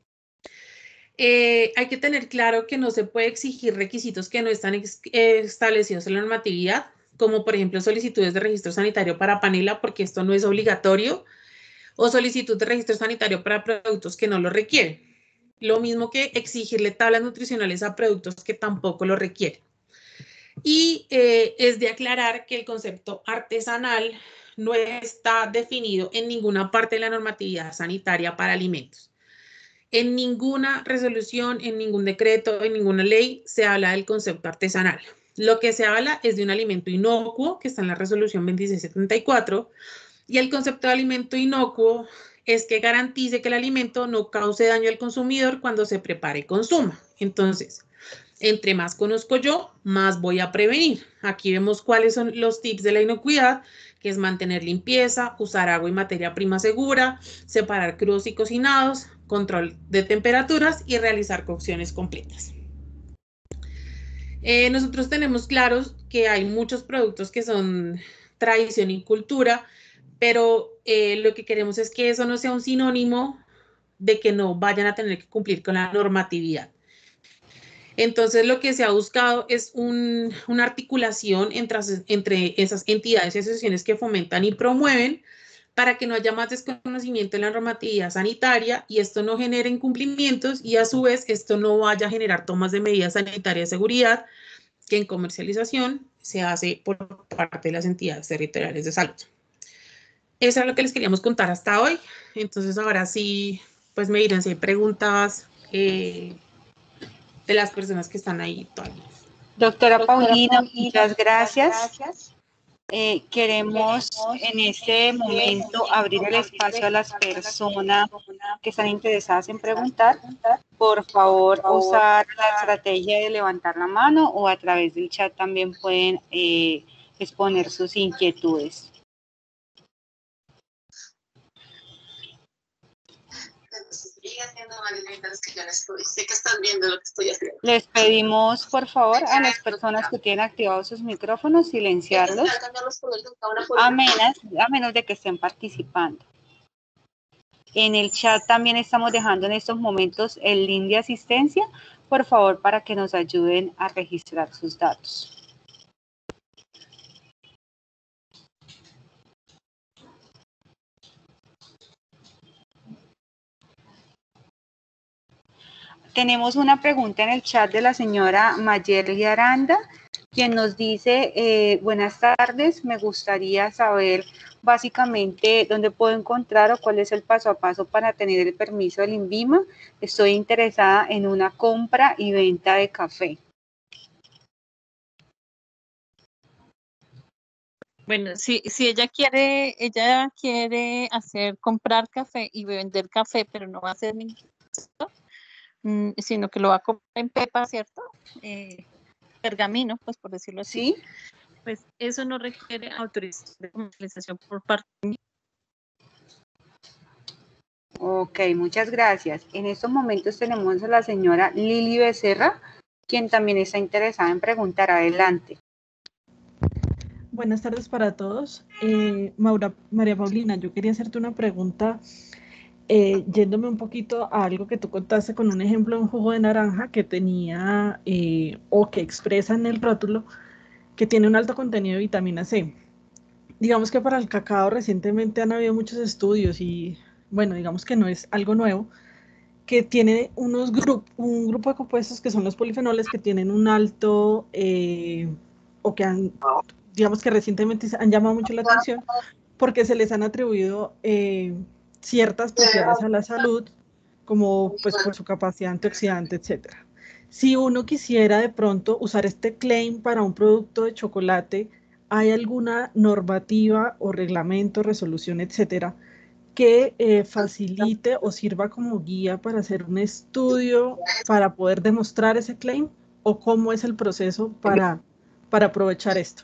Eh, hay que tener claro que no se puede exigir requisitos que no están ex, eh, establecidos en la normatividad, como por ejemplo solicitudes de registro sanitario para panela, porque esto no es obligatorio, o solicitud de registro sanitario para productos que no lo requieren. Lo mismo que exigirle tablas nutricionales a productos que tampoco lo requieren. Y eh, es de aclarar que el concepto artesanal no está definido en ninguna parte de la normatividad sanitaria para alimentos. En ninguna resolución, en ningún decreto, en ninguna ley se habla del concepto artesanal. Lo que se habla es de un alimento inocuo, que está en la resolución veintiséis setenta y cuatro, y el concepto de alimento inocuo es que garantice que el alimento no cause daño al consumidor cuando se prepare y consuma. Entonces, entre más conozco yo, más voy a prevenir. Aquí vemos cuáles son los tips de la inocuidad, que es mantener limpieza, usar agua y materia prima segura, separar crudos y cocinados, control de temperaturas y realizar cocciones completas. Eh, nosotros tenemos claros que hay muchos productos que son tradición y cultura, pero eh, lo que queremos es que eso no sea un sinónimo de que no vayan a tener que cumplir con la normatividad. Entonces, lo que se ha buscado es un, una articulación entre, entre esas entidades y asociaciones que fomentan y promueven para que no haya más desconocimiento en la normatividad sanitaria y esto no genere incumplimientos y a su vez esto no vaya a generar tomas de medidas sanitarias de seguridad que en comercialización se hace por parte de las entidades territoriales de salud. Eso es lo que les queríamos contar hasta hoy. Entonces, ahora sí, pues me dirán si hay preguntas eh, de las personas que están ahí todavía. Doctora, Doctora Paulina, Paulina, muchas gracias. gracias. Eh, queremos en este momento abrir el espacio a las personas que están interesadas en preguntar. Por favor, usar la estrategia de levantar la mano o a través del chat también pueden eh, exponer sus inquietudes. Sé que están viendo lo que estoy haciendo. Les pedimos, por favor, a las personas que tienen activados sus micrófonos, silenciarlos, a menos, a menos de que estén participando. En el chat también estamos dejando en estos momentos el link de asistencia, por favor, para que nos ayuden a registrar sus datos. Tenemos una pregunta en el chat de la señora Mayerly Aranda, quien nos dice, eh, buenas tardes, me gustaría saber básicamente dónde puedo encontrar o cuál es el paso a paso para tener el permiso del INVIMA. Estoy interesada en una compra y venta de café. Bueno, si, si ella quiere, ella quiere hacer, comprar café y vender café, pero no va a hacer ningún, mm, sino que lo va a comprar en pepa, ¿cierto? Eh, pergamino, pues por decirlo así. Sí. Pues eso no requiere autorización de comercialización por parte de mí. Ok, muchas gracias. En estos momentos tenemos a la señora Lili Becerra, quien también está interesada en preguntar. Adelante. Buenas tardes para todos. Eh, Maura, María Paulina, yo quería hacerte una pregunta, eh, yéndome un poquito a algo que tú contaste con un ejemplo de un jugo de naranja que tenía, eh, o que expresa en el rótulo, que tiene un alto contenido de vitamina C. Digamos que para el cacao recientemente han habido muchos estudios y, bueno, digamos que no es algo nuevo, que tiene unos grupos, un grupo de compuestos que son los polifenoles que tienen un alto, eh, o que han, digamos que recientemente han llamado mucho la atención porque se les han atribuido eh, ciertas propiedades a la salud, como pues por su capacidad antioxidante, etcétera. Si uno quisiera de pronto usar este claim para un producto de chocolate, ¿hay alguna normativa o reglamento, resolución, etcétera, que eh, facilite o sirva como guía para hacer un estudio para poder demostrar ese claim? ¿O cómo es el proceso para, para aprovechar esto?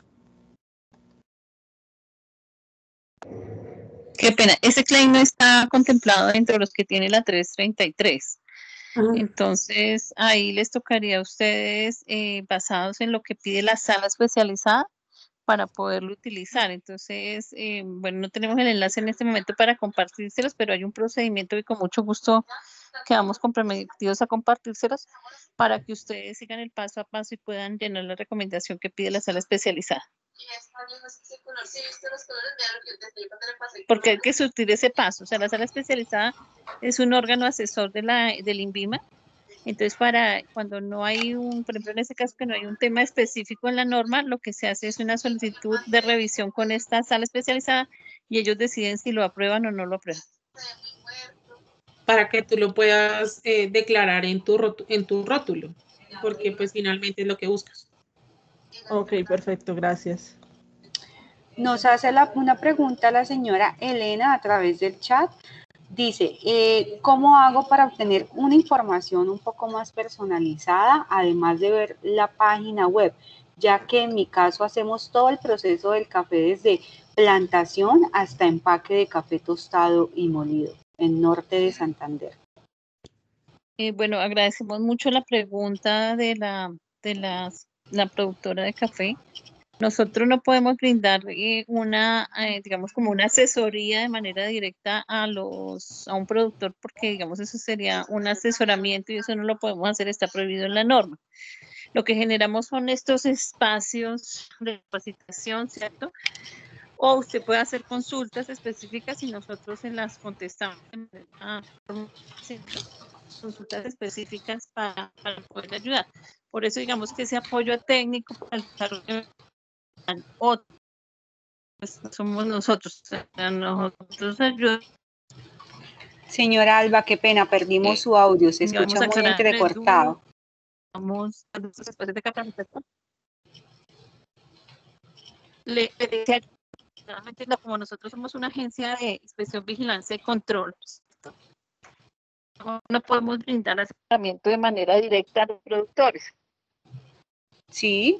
Qué pena, ese claim no está contemplado dentro de los que tiene la trescientos treinta y tres. Ajá. Entonces, ahí les tocaría a ustedes, eh, basados en lo que pide la sala especializada, para poderlo utilizar. Entonces, eh, bueno, no tenemos el enlace en este momento para compartírselos, pero hay un procedimiento y con mucho gusto quedamos comprometidos a compartírselos para que ustedes sigan el paso a paso y puedan llenar la recomendación que pide la sala especializada. Porque hay que surtir ese paso. O sea, la sala especializada es un órgano asesor de la, del INVIMA. Entonces, para cuando no hay un, por ejemplo, en este caso que no hay un tema específico en la norma, lo que se hace es una solicitud de revisión con esta sala especializada y ellos deciden si lo aprueban o no lo aprueban. Para que tú lo puedas eh, declarar en tu, rótulo, en tu rótulo, porque pues finalmente es lo que buscas. Ok, perfecto, gracias. Nos hace la, una pregunta la señora Elena a través del chat. Dice, eh, ¿cómo hago para obtener una información un poco más personalizada, además de ver la página web? Ya que en mi caso hacemos todo el proceso del café desde plantación hasta empaque de café tostado y molido en norte de Santander. Eh, bueno, agradecemos mucho la pregunta de la, de las, la productora de café. Nosotros no podemos brindar eh, una, eh, digamos, como una asesoría de manera directa a los, a un productor, porque, digamos, eso sería un asesoramiento y eso no lo podemos hacer, está prohibido en la norma. Lo que generamos son estos espacios de capacitación, ¿cierto? O usted puede hacer consultas específicas y nosotros se las contestamos en manera, consultas específicas para, para poder ayudar. Por eso, digamos que ese apoyo técnico para el desarrollo otros, pues somos nosotros, o sea, nosotros ayudamos. Señora Alba, qué pena, perdimos Eh, su audio, se vamos escucha a muy aclarar, entrecortado. Vamos a los espacios de capacitación. Le, le decía, como nosotros somos una agencia de inspección, vigilancia y control, no, no podemos brindar asesoramiento de manera directa a los productores. Sí.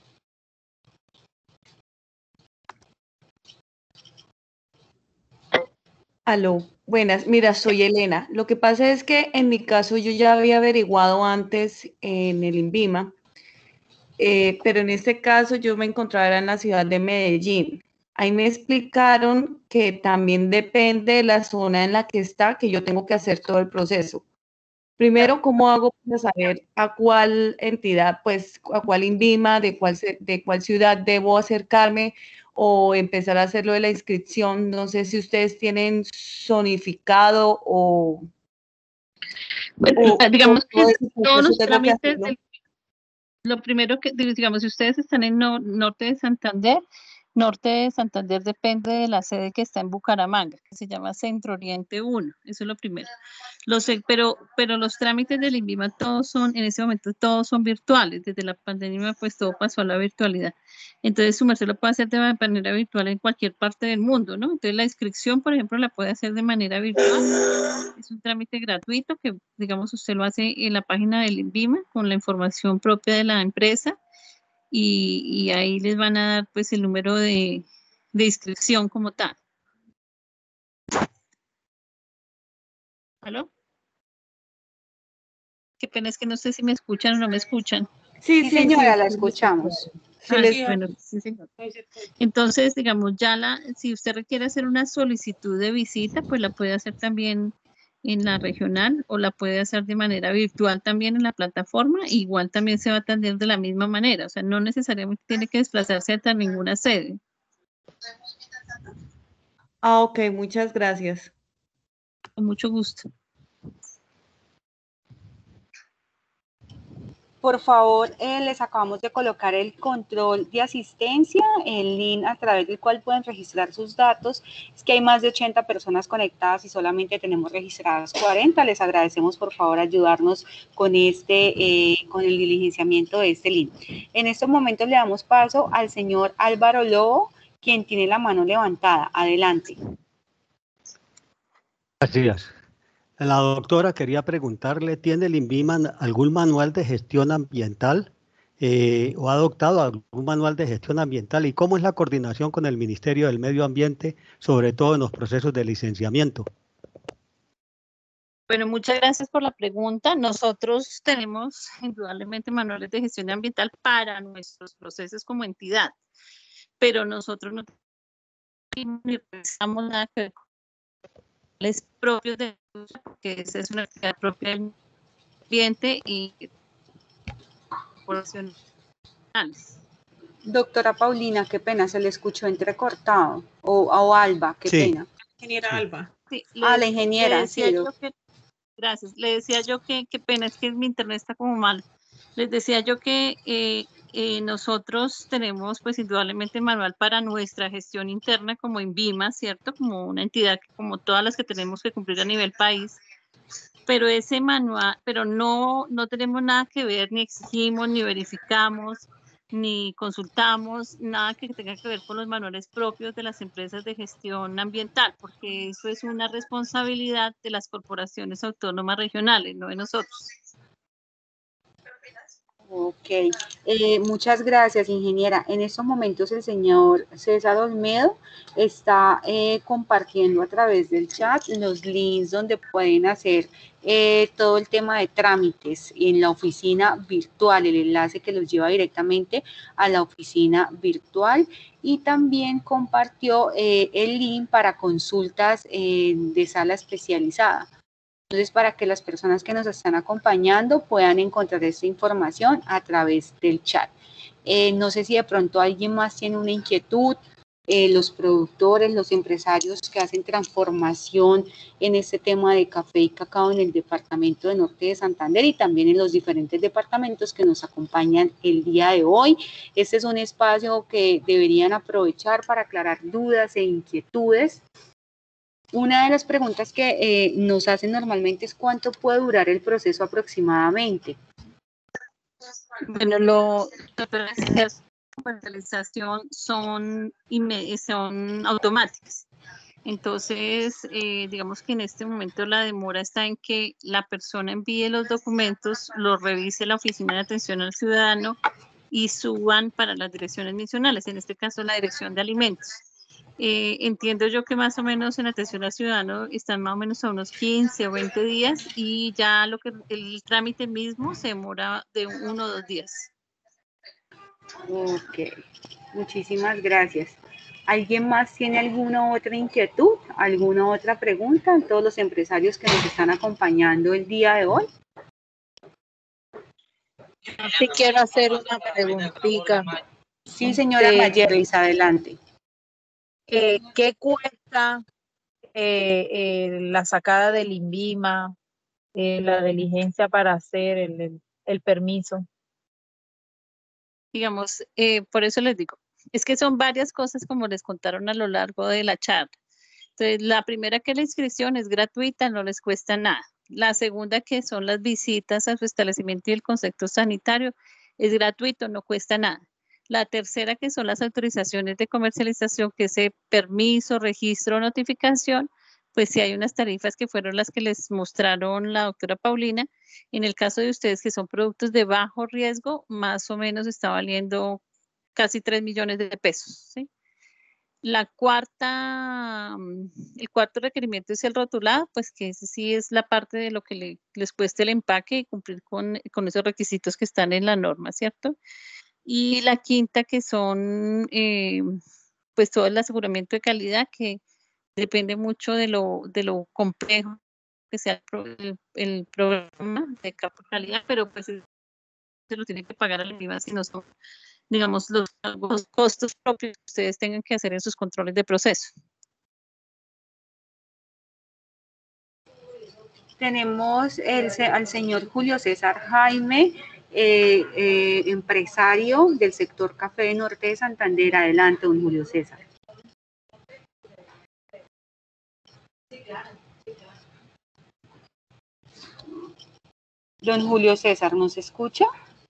Aló, buenas, mira, soy Elena. Lo que pasa es que en mi caso yo ya había averiguado antes en el INVIMA, eh, pero en este caso yo me encontraba en la ciudad de Medellín. Ahí me explicaron que también depende de la zona en la que está, que yo tengo que hacer todo el proceso. Primero, ¿cómo hago para saber a cuál entidad, pues, a cuál INVIMA, de cuál, de cuál ciudad debo acercarme o empezar a hacerlo de la inscripción? No sé si ustedes tienen zonificado o... Bueno, O, digamos o que todo ese todos los proceso tengo que trámites, hacerlo. del- lo primero que, digamos, si ustedes están en no- norte de Santander, norte de Santander depende de la sede que está en Bucaramanga, que se llama Centro Oriente uno, eso es lo primero. Los, eh, pero, pero los trámites del INVIMA todos son, en ese momento todos son virtuales, desde la pandemia pues todo pasó a la virtualidad. Entonces su merced lo puede hacer de manera virtual en cualquier parte del mundo, ¿no? Entonces la inscripción, por ejemplo, la puede hacer de manera virtual. Es un trámite gratuito que, digamos, usted lo hace en la página del INVIMA con la información propia de la empresa y, y ahí les van a dar pues el número de, de inscripción como tal. ¿Aló? Qué pena, es que no sé si me escuchan o no me escuchan. Sí, señora, la escuchamos. Sí, Ah, les- sí, bueno, sí, señor. Entonces, digamos, ya la, si usted requiere hacer una solicitud de visita, pues la puede hacer también en la regional o la puede hacer de manera virtual también en la plataforma. Igual también se va a atender de la misma manera, o sea, no necesariamente tiene que desplazarse hasta ninguna sede. Ah, ok, muchas gracias. Con mucho gusto. Por favor, eh, les acabamos de colocar el control de asistencia, el link a través del cual pueden registrar sus datos. Es que hay más de ochenta personas conectadas y solamente tenemos registradas cuarenta. Les agradecemos por favor ayudarnos con, este, eh, con el diligenciamiento de este link. En estos momentos le damos paso al señor Álvaro Lobo, quien tiene la mano levantada. Adelante. Gracias. La doctora quería preguntarle, ¿tiene el INVIMA algún manual de gestión ambiental eh, o ha adoptado algún manual de gestión ambiental? ¿Y cómo es la coordinación con el Ministerio del Medio Ambiente, sobre todo en los procesos de licenciamiento? Bueno, muchas gracias por la pregunta. Nosotros tenemos indudablemente manuales de gestión ambiental para nuestros procesos como entidad, pero nosotros no realizamos nada que ver con los propios de porque esa es una actividad propia del ambiente y corporacionales. Doctora Paulina, qué pena, se le escuchó entrecortado. O, o Alba, qué Sí. pena. Ingeniera Alba. Sí, Ah, le- la ingeniera, le decía sí, yo doc- que, gracias, le decía yo que, qué pena, es que mi internet está como mal. Les decía yo que eh, eh, nosotros tenemos pues indudablemente manual para nuestra gestión interna como INVIMA, ¿cierto? Como una entidad que- como todas las que tenemos que cumplir a nivel país, pero ese manual, pero no, no tenemos nada que ver, ni exigimos, ni verificamos, ni consultamos, nada que tenga que ver con los manuales propios de las empresas de gestión ambiental, porque eso es una responsabilidad de las corporaciones autónomas regionales, no de nosotros. Ok, eh, muchas gracias, ingeniera. En estos momentos el señor César Olmedo está eh, compartiendo a través del chat los links donde pueden hacer eh, todo el tema de trámites en la oficina virtual, el enlace que los lleva directamente a la oficina virtual, y también compartió eh, el link para consultas eh, de sala especializada. Entonces, para que las personas que nos están acompañando puedan encontrar esta información a través del chat. Eh, no sé si de pronto alguien más tiene una inquietud, eh, los productores, los empresarios que hacen transformación en este tema de café y cacao en el departamento de Norte de Santander y también en los diferentes departamentos que nos acompañan el día de hoy. Este es un espacio que deberían aprovechar para aclarar dudas e inquietudes. Una de las preguntas que eh, nos hacen normalmente es cuánto puede durar el proceso aproximadamente. Bueno, lo, las comercialización son, inme- son automáticas. Entonces, eh, digamos que en este momento la demora está en que la persona envíe los documentos, los revise la Oficina de Atención al Ciudadano y suban para las direcciones misionales, en este caso la Dirección de Alimentos. Eh, entiendo yo que más o menos en atención al ciudadano están más o menos a unos quince o veinte días y ya lo que el trámite mismo se demora de uno o dos días. Ok, muchísimas gracias. ¿Alguien más tiene alguna otra inquietud, alguna otra pregunta? Todos los empresarios que nos están acompañando el día de hoy. Sí quiero hacer una preguntita. Sí, señora Este, Mayerlis, adelante. eh, ¿qué cuesta eh, eh, la sacada del INVIMA? eh, la diligencia para hacer el, el, el permiso. Digamos, eh, por eso les digo, es que son varias cosas como les contaron a lo largo de la charla. Entonces, la primera que la inscripción es gratuita, no les cuesta nada. La segunda que son las visitas a su establecimiento y el concepto sanitario es gratuito, no cuesta nada. La tercera que son las autorizaciones de comercialización, que es el permiso, registro, notificación, pues sí hay unas tarifas que fueron las que les mostraron la doctora Paulina. En el caso de ustedes que son productos de bajo riesgo, más o menos está valiendo casi tres millones de pesos, ¿sí? La cuarta, el cuarto requerimiento es el rotulado, pues que ese sí es la parte de lo que le, les cueste el empaque y cumplir con, con esos requisitos que están en la norma, ¿cierto? Y la quinta que son, eh, pues todo el aseguramiento de calidad, que depende mucho de lo, de lo complejo que sea el, el programa de calidad, pero pues se lo tiene que pagar al IVA si no son, digamos, los, los costos propios que ustedes tengan que hacer en sus controles de proceso. Tenemos el, al señor Julio César Jaime, eh, eh, empresario del sector café norte de Santander. Adelante, don Julio César. Don Julio César, ¿nos escucha?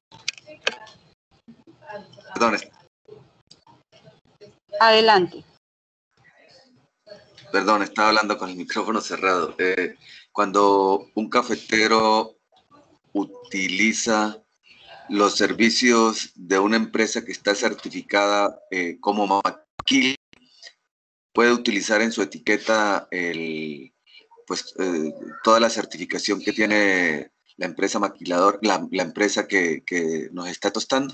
Perdón. Adelante. Perdón, estaba hablando con el micrófono cerrado. Eh, cuando un cafetero utiliza los servicios de una empresa que está certificada eh, como maquila, puede utilizar en su etiqueta el, pues, eh, toda la certificación que tiene la empresa maquilador, la, la empresa que, que nos está tostando.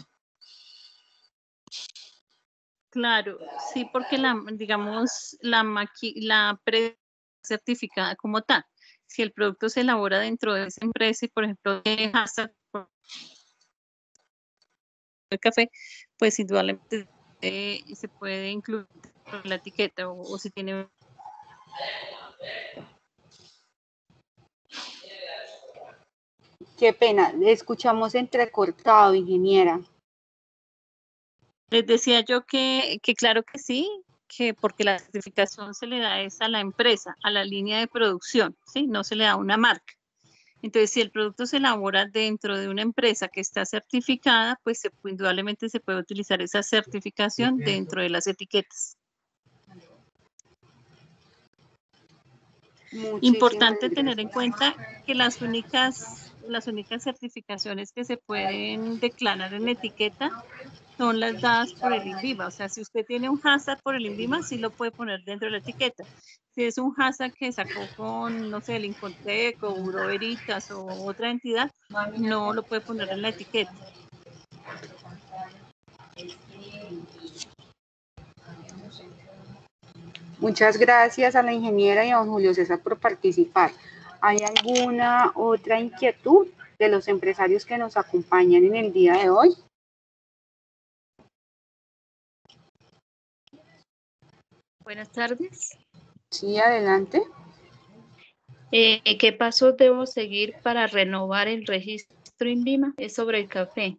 Claro, sí, porque la, digamos, la, maqui, la pre certificada como tal. Si el producto se elabora dentro de esa empresa y, por ejemplo, de hashtag de café, pues indudablemente eh, se puede incluir en la etiqueta o, o si tiene... Qué pena, escuchamos entrecortado, ingeniera. Les decía yo que, que claro que sí, que porque la certificación se le da es a la empresa, a la línea de producción, ¿sí? No se le da a una marca. Entonces, si el producto se elabora dentro de una empresa que está certificada, pues se, indudablemente se puede utilizar esa certificación dentro de las etiquetas. Muchísimas Importante gracias. Tener en cuenta que las únicas, las únicas certificaciones que se pueden declarar en la etiqueta son las dadas por el INVIMA. O sea, si usted tiene un hashtag por el INVIMA, sí lo puede poner dentro de la etiqueta. Si es un hashtag que sacó con, no sé, el Incontec o Buró Veritas o otra entidad, no lo puede poner en la etiqueta. Muchas gracias a la ingeniera y a don Julio César por participar. ¿Hay alguna otra inquietud de los empresarios que nos acompañan en el día de hoy? Buenas tardes. Sí, adelante. Eh, ¿Qué pasos debo seguir para renovar el registro INVIMA? Es sobre el café.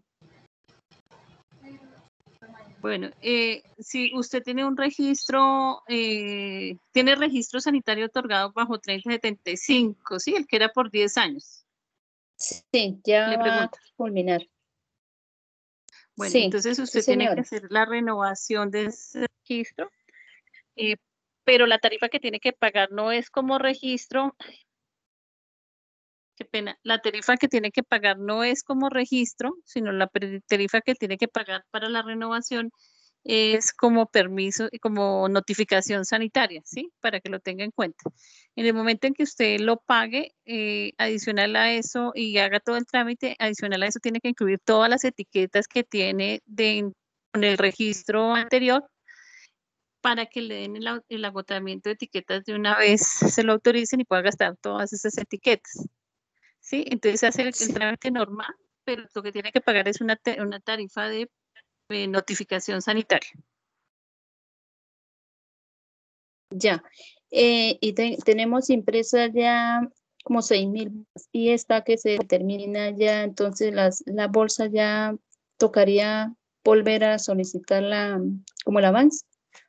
Bueno, eh, si usted tiene un registro, eh, tiene registro sanitario otorgado bajo treinta setenta y cinco, ¿sí? El que era por diez años. Sí, ya Le va pregunto. a culminar. Bueno, sí, entonces usted sí, tiene señora. que hacer la renovación de ese registro, eh, pero la tarifa que tiene que pagar no es como registro. Qué pena. La tarifa que tiene que pagar no es como registro, sino la tarifa que tiene que pagar para la renovación es como permiso y como notificación sanitaria, ¿sí? Para que lo tenga en cuenta. En el momento en que usted lo pague, eh, adicional a eso y haga todo el trámite, adicional a eso tiene que incluir todas las etiquetas que tiene de, con el registro anterior para que le den el, el agotamiento de etiquetas de una vez, se lo autoricen y pueda gastar todas esas etiquetas. ¿Sí? Entonces hace el, el trámite normal, pero lo que tiene que pagar es una, una tarifa de, de notificación sanitaria. Ya. Eh, y te, tenemos impresas ya como seis mil. Y esta que se termina ya, entonces las, la bolsa ya tocaría volver a solicitar la, como el avance.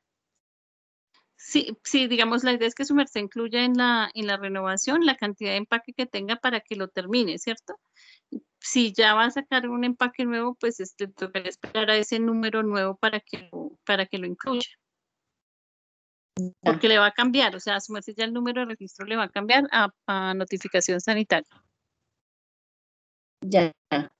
Sí, sí, digamos, la idea es que su merced incluya en la, en la renovación la cantidad de empaque que tenga para que lo termine, ¿cierto? Si ya va a sacar un empaque nuevo, pues este, tocaría esperar a ese número nuevo para que, lo- para que lo incluya. Porque le va a cambiar, o sea, a su merced ya el número de registro le va a cambiar a, a notificación sanitaria. Ya.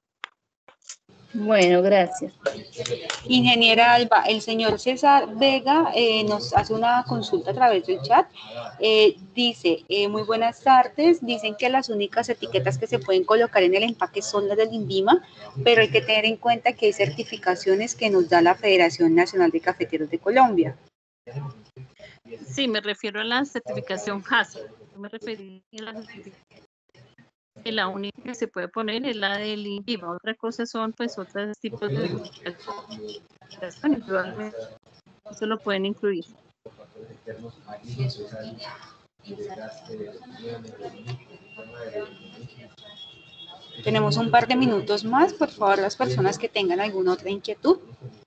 Bueno, gracias. Ingeniera Alba, el señor César Vega eh, nos hace una consulta a través del chat. Eh, dice, eh, muy buenas tardes, dicen que las únicas etiquetas que se pueden colocar en el empaque son las del INVIMA, pero hay que tener en cuenta que hay certificaciones que nos da la Federación Nacional de Cafeteros de Colombia. Sí, me refiero a la certificación HACCP. Me referí a la certificación. Que la única que se puede poner es la del INVIMA. Otra cosa son pues otros tipos de certificaciones. Probablemente eso lo pueden incluir. Tenemos un par de minutos más, por favor, las personas que tengan alguna otra inquietud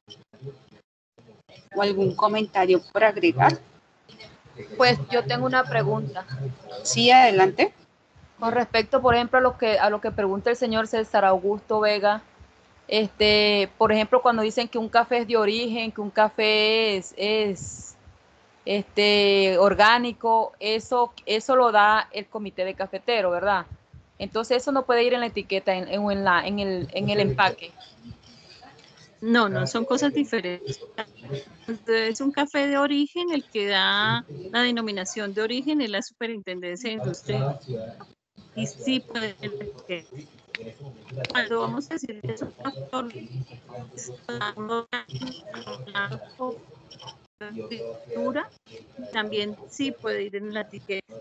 o algún comentario por agregar. Pues yo tengo una pregunta. Sí, adelante. Con respecto, por ejemplo, a lo que, a lo que pregunta el señor César Augusto Vega, este, por ejemplo, cuando dicen que un café es de origen, que un café es, es este, orgánico, eso, eso lo da el comité de cafetero, ¿verdad? Entonces eso no puede ir en la etiqueta, en, en, en la, en, el, en el empaque. No, no, son cosas diferentes. Entonces, es un café de origen, el que da la denominación de origen es la Superintendencia de Industria. Y sí puede ser. Cuando vamos a decir que es un café dura, también sí puede ir en la etiqueta.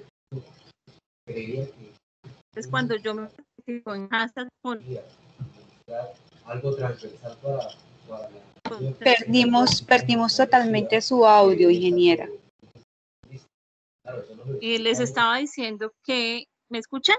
Es cuando yo me fijo en hashtag con algo transversal para, para... Perdimos, perdimos totalmente su audio, ingeniera. Y les estaba diciendo que, ¿me escuchan?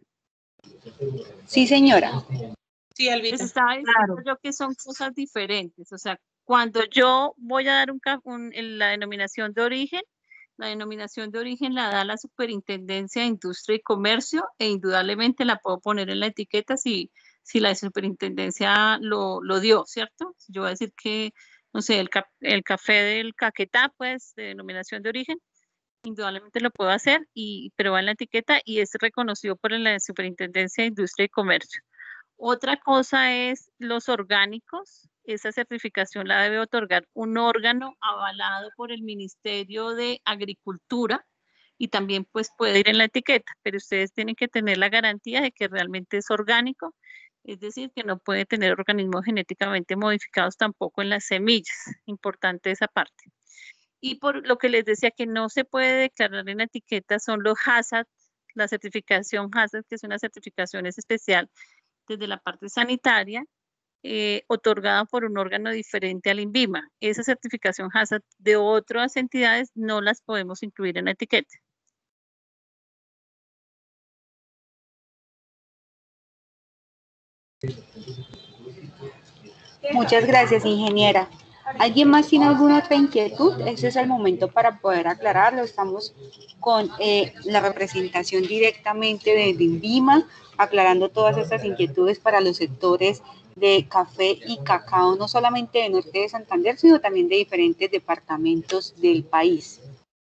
Sí, señora. Sí, Alvita. Les estaba diciendo yo que son cosas diferentes. O sea, cuando yo voy a dar un, un, la denominación de origen, la denominación de origen la da la Superintendencia de Industria y Comercio e indudablemente la puedo poner en la etiqueta si, si la Superintendencia lo, lo dio, ¿cierto? Yo voy a decir que, no sé, el, el café del Caquetá, pues, de denominación de origen, indudablemente lo puedo hacer, y, pero va en la etiqueta y es reconocido por la Superintendencia de Industria y Comercio. Otra cosa es los orgánicos. Esa certificación la debe otorgar un órgano avalado por el Ministerio de Agricultura y también pues puede ir en la etiqueta, pero ustedes tienen que tener la garantía de que realmente es orgánico, es decir, que no puede tener organismos genéticamente modificados tampoco en las semillas. Importante esa parte. Y por lo que les decía que no se puede declarar en la etiqueta son los HACCP, la certificación HACCP, que es una certificación especial desde la parte sanitaria, eh, otorgada por un órgano diferente al INVIMA. Esa certificación HACCP de otras entidades no las podemos incluir en la etiqueta. Muchas gracias, ingeniera. ¿Alguien más tiene alguna otra inquietud? Ese es el momento para poder aclararlo. Estamos con eh, la representación directamente de INVIMA, aclarando todas estas inquietudes para los sectores de café y cacao, no solamente de norte de Santander, sino también de diferentes departamentos del país.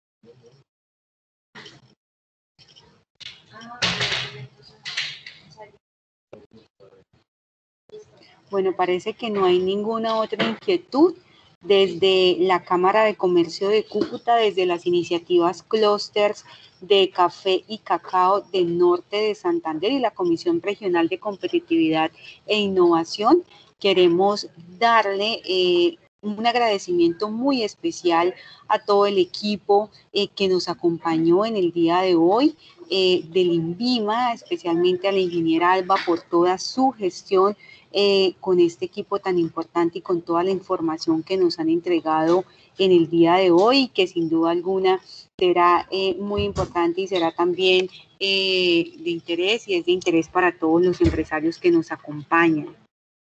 Bueno, parece que no hay ninguna otra inquietud. Desde la Cámara de Comercio de Cúcuta, desde las iniciativas clústeres de café y cacao del norte de Santander y la Comisión Regional de Competitividad e Innovación, queremos darle eh, un agradecimiento muy especial a todo el equipo eh, que nos acompañó en el día de hoy, eh, del INVIMA, especialmente a la ingeniera Alba por toda su gestión eh, con este equipo tan importante y con toda la información que nos han entregado en el día de hoy, que sin duda alguna será eh, muy importante y será también eh, de interés y es de interés para todos los empresarios que nos acompañan.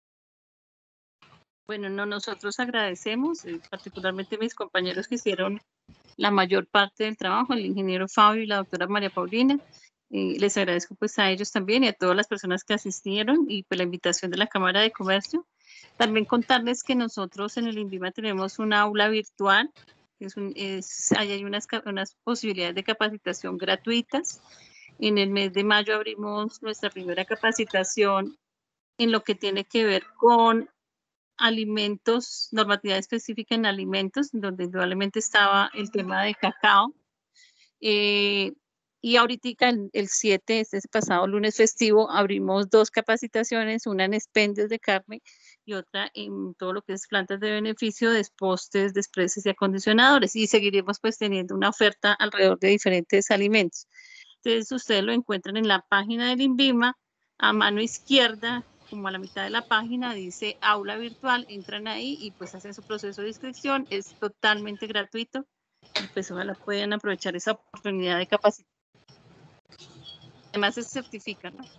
Bueno, no, nosotros agradecemos, eh, particularmente mis compañeros que hicieron la mayor parte del trabajo, el ingeniero Fabio y la doctora María Paulina. Eh, les agradezco pues a ellos también y a todas las personas que asistieron y pues la invitación de la Cámara de Comercio. También contarles que nosotros en el INVIMA tenemos una aula virtual, que es un, es, ahí hay unas, unas posibilidades de capacitación gratuitas. En el mes de mayo abrimos nuestra primera capacitación en lo que tiene que ver con alimentos, normatividad específica en alimentos, donde indudablemente estaba el tema de cacao. Eh, y ahorita el, el siete, este pasado lunes festivo, abrimos dos capacitaciones, una en expendios de carne y otra en todo lo que es plantas de beneficio, despostes, despreses y acondicionadores. Y seguiremos pues teniendo una oferta alrededor de diferentes alimentos. Entonces ustedes lo encuentran en la página del INVIMA, a mano izquierda, como a la mitad de la página, dice aula virtual, entran ahí y pues hacen su proceso de inscripción, es totalmente gratuito y pues ojalá puedan aprovechar esa oportunidad de capacitar. Además se certifican, ¿no?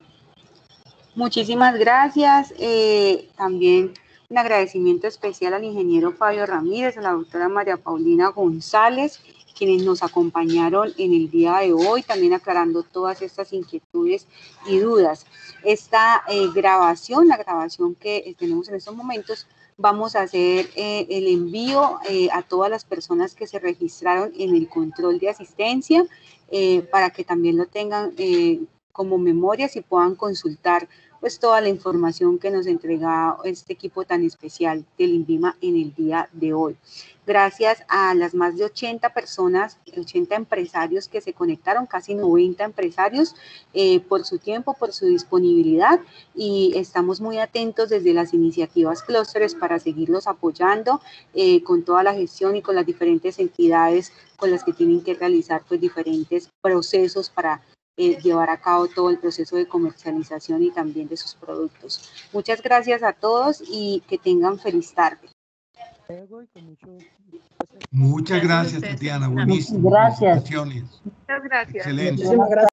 Muchísimas gracias. Eh, también un agradecimiento especial al ingeniero Fabio Ramírez, a la doctora María Paulina González, quienes nos acompañaron en el día de hoy, también aclarando todas estas inquietudes y dudas. Esta eh, grabación, la grabación que tenemos en estos momentos, vamos a hacer eh, el envío eh, a todas las personas que se registraron en el control de asistencia, eh, para que también lo tengan eh, como memorias y puedan consultar pues toda la información que nos entrega este equipo tan especial del INVIMA en el día de hoy. Gracias a las más de ochenta personas, ochenta empresarios que se conectaron, casi noventa empresarios, eh, por su tiempo, por su disponibilidad, y estamos muy atentos desde las iniciativas clústeres para seguirlos apoyando eh, con toda la gestión y con las diferentes entidades con las que tienen que realizar pues diferentes procesos para Eh, llevar a cabo todo el proceso de comercialización y también de sus productos. Muchas gracias a todos y que tengan feliz tarde. Muchas gracias, Tatiana. Buenísimo. Gracias. Felicitaciones. Muchas gracias. Excelente. Muchísimas gracias.